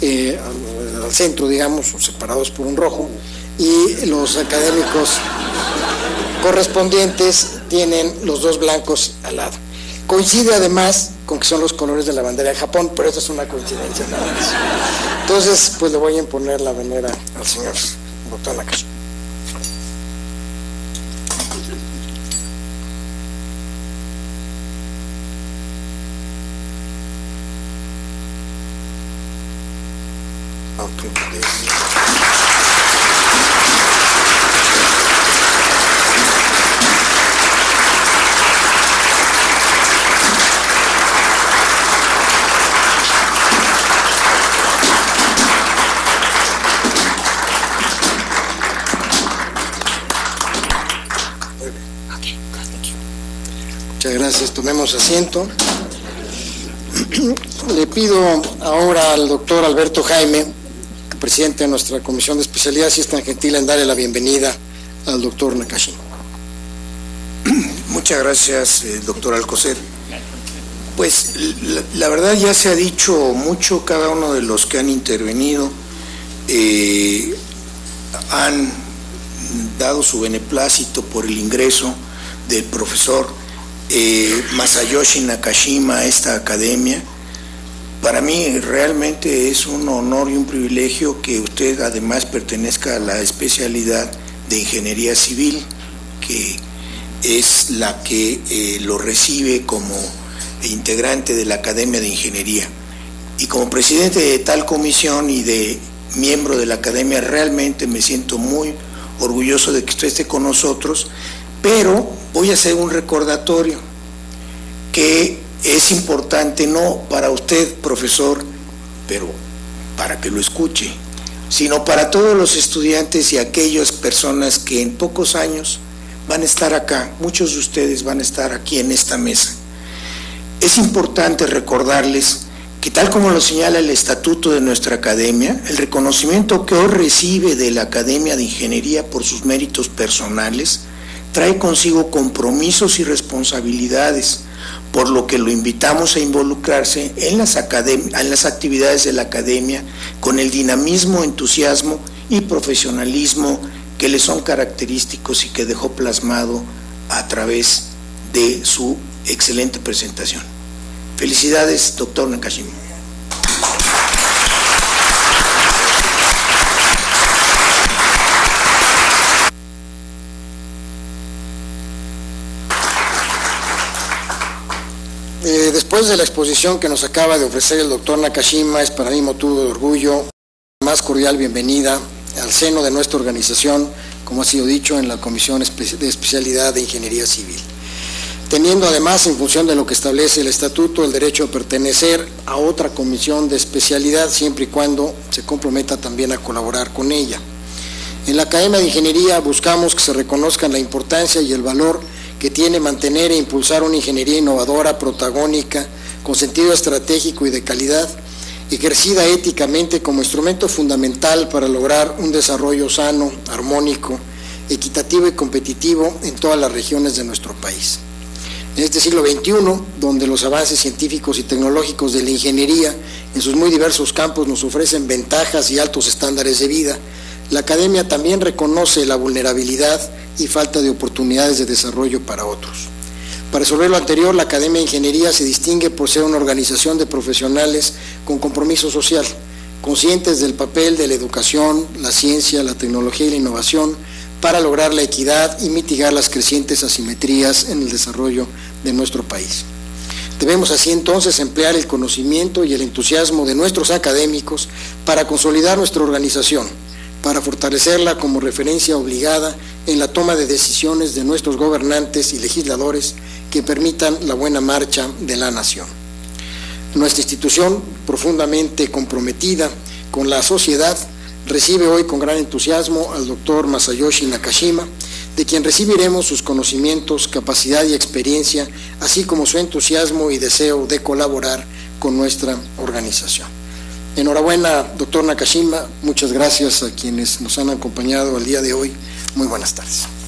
al centro, digamos, separados por un rojo, y los académicos correspondientes tienen los 2 blancos al lado. Coincide además con que son los colores de la bandera de Japón, pero esta es una coincidencia nada más. Entonces, pues le voy a imponer la venera al señor doctor Nakashima. Muchas gracias, tomemos asiento. Le pido ahora al doctor Alberto Jaime, presidente de nuestra Comisión de Especialidad, si es tan gentil en darle la bienvenida al doctor Nakashima. Muchas gracias, doctor Alcocer. Pues la verdad ya se ha dicho mucho. Cada uno de los que han intervenido han dado su beneplácito por el ingreso del profesor Masayoshi Nakashima a esta academia. Para mí realmente es un honor y un privilegio que usted además pertenezca a la especialidad de Ingeniería Civil, que es la que lo recibe como integrante de la Academia de Ingeniería. Y como presidente de tal comisión y de miembro de la Academia, realmente me siento muy orgulloso de que usted esté con nosotros, pero voy a hacer un recordatorio. es importante no para usted, profesor, pero para que lo escuche, sino para todos los estudiantes y aquellas personas que en pocos años van a estar acá, muchos de ustedes van a estar aquí en esta mesa. Es importante recordarles que, tal como lo señala el estatuto de nuestra academia, el reconocimiento que hoy recibe de la Academia de Ingeniería por sus méritos personales trae consigo compromisos y responsabilidades, por lo que lo invitamos a involucrarse en las actividades de la academia con el dinamismo, entusiasmo y profesionalismo que le son característicos y que dejó plasmado a través de su excelente presentación. Felicidades, doctor Nakashima. Después de la exposición que nos acaba de ofrecer el doctor Nakashima, es para mí motivo de orgullo, más cordial bienvenida al seno de nuestra organización, como ha sido dicho, en la Comisión de Especialidad de Ingeniería Civil, teniendo además, en función de lo que establece el estatuto, el derecho a pertenecer a otra comisión de especialidad, siempre y cuando se comprometa también a colaborar con ella. En la Academia de Ingeniería buscamos que se reconozcan la importancia y el valor que tiene mantener e impulsar una ingeniería innovadora, protagónica, con sentido estratégico y de calidad, ejercida éticamente como instrumento fundamental para lograr un desarrollo sano, armónico, equitativo y competitivo en todas las regiones de nuestro país. En este siglo XXI, donde los avances científicos y tecnológicos de la ingeniería en sus muy diversos campos nos ofrecen ventajas y altos estándares de vida, la Academia también reconoce la vulnerabilidad y falta de oportunidades de desarrollo para otros. Para resolver lo anterior, la Academia de Ingeniería se distingue por ser una organización de profesionales con compromiso social, conscientes del papel de la educación, la ciencia, la tecnología y la innovación para lograr la equidad y mitigar las crecientes asimetrías en el desarrollo de nuestro país. Debemos así entonces emplear el conocimiento y el entusiasmo de nuestros académicos para consolidar nuestra organización, para fortalecerla como referencia obligada en la toma de decisiones de nuestros gobernantes y legisladores que permitan la buena marcha de la nación. Nuestra institución, profundamente comprometida con la sociedad, recibe hoy con gran entusiasmo al doctor Masayoshi Nakashima, de quien recibiremos sus conocimientos, capacidad y experiencia, así como su entusiasmo y deseo de colaborar con nuestra organización. Enhorabuena, doctor Nakashima, muchas gracias a quienes nos han acompañado el día de hoy. Muy buenas tardes.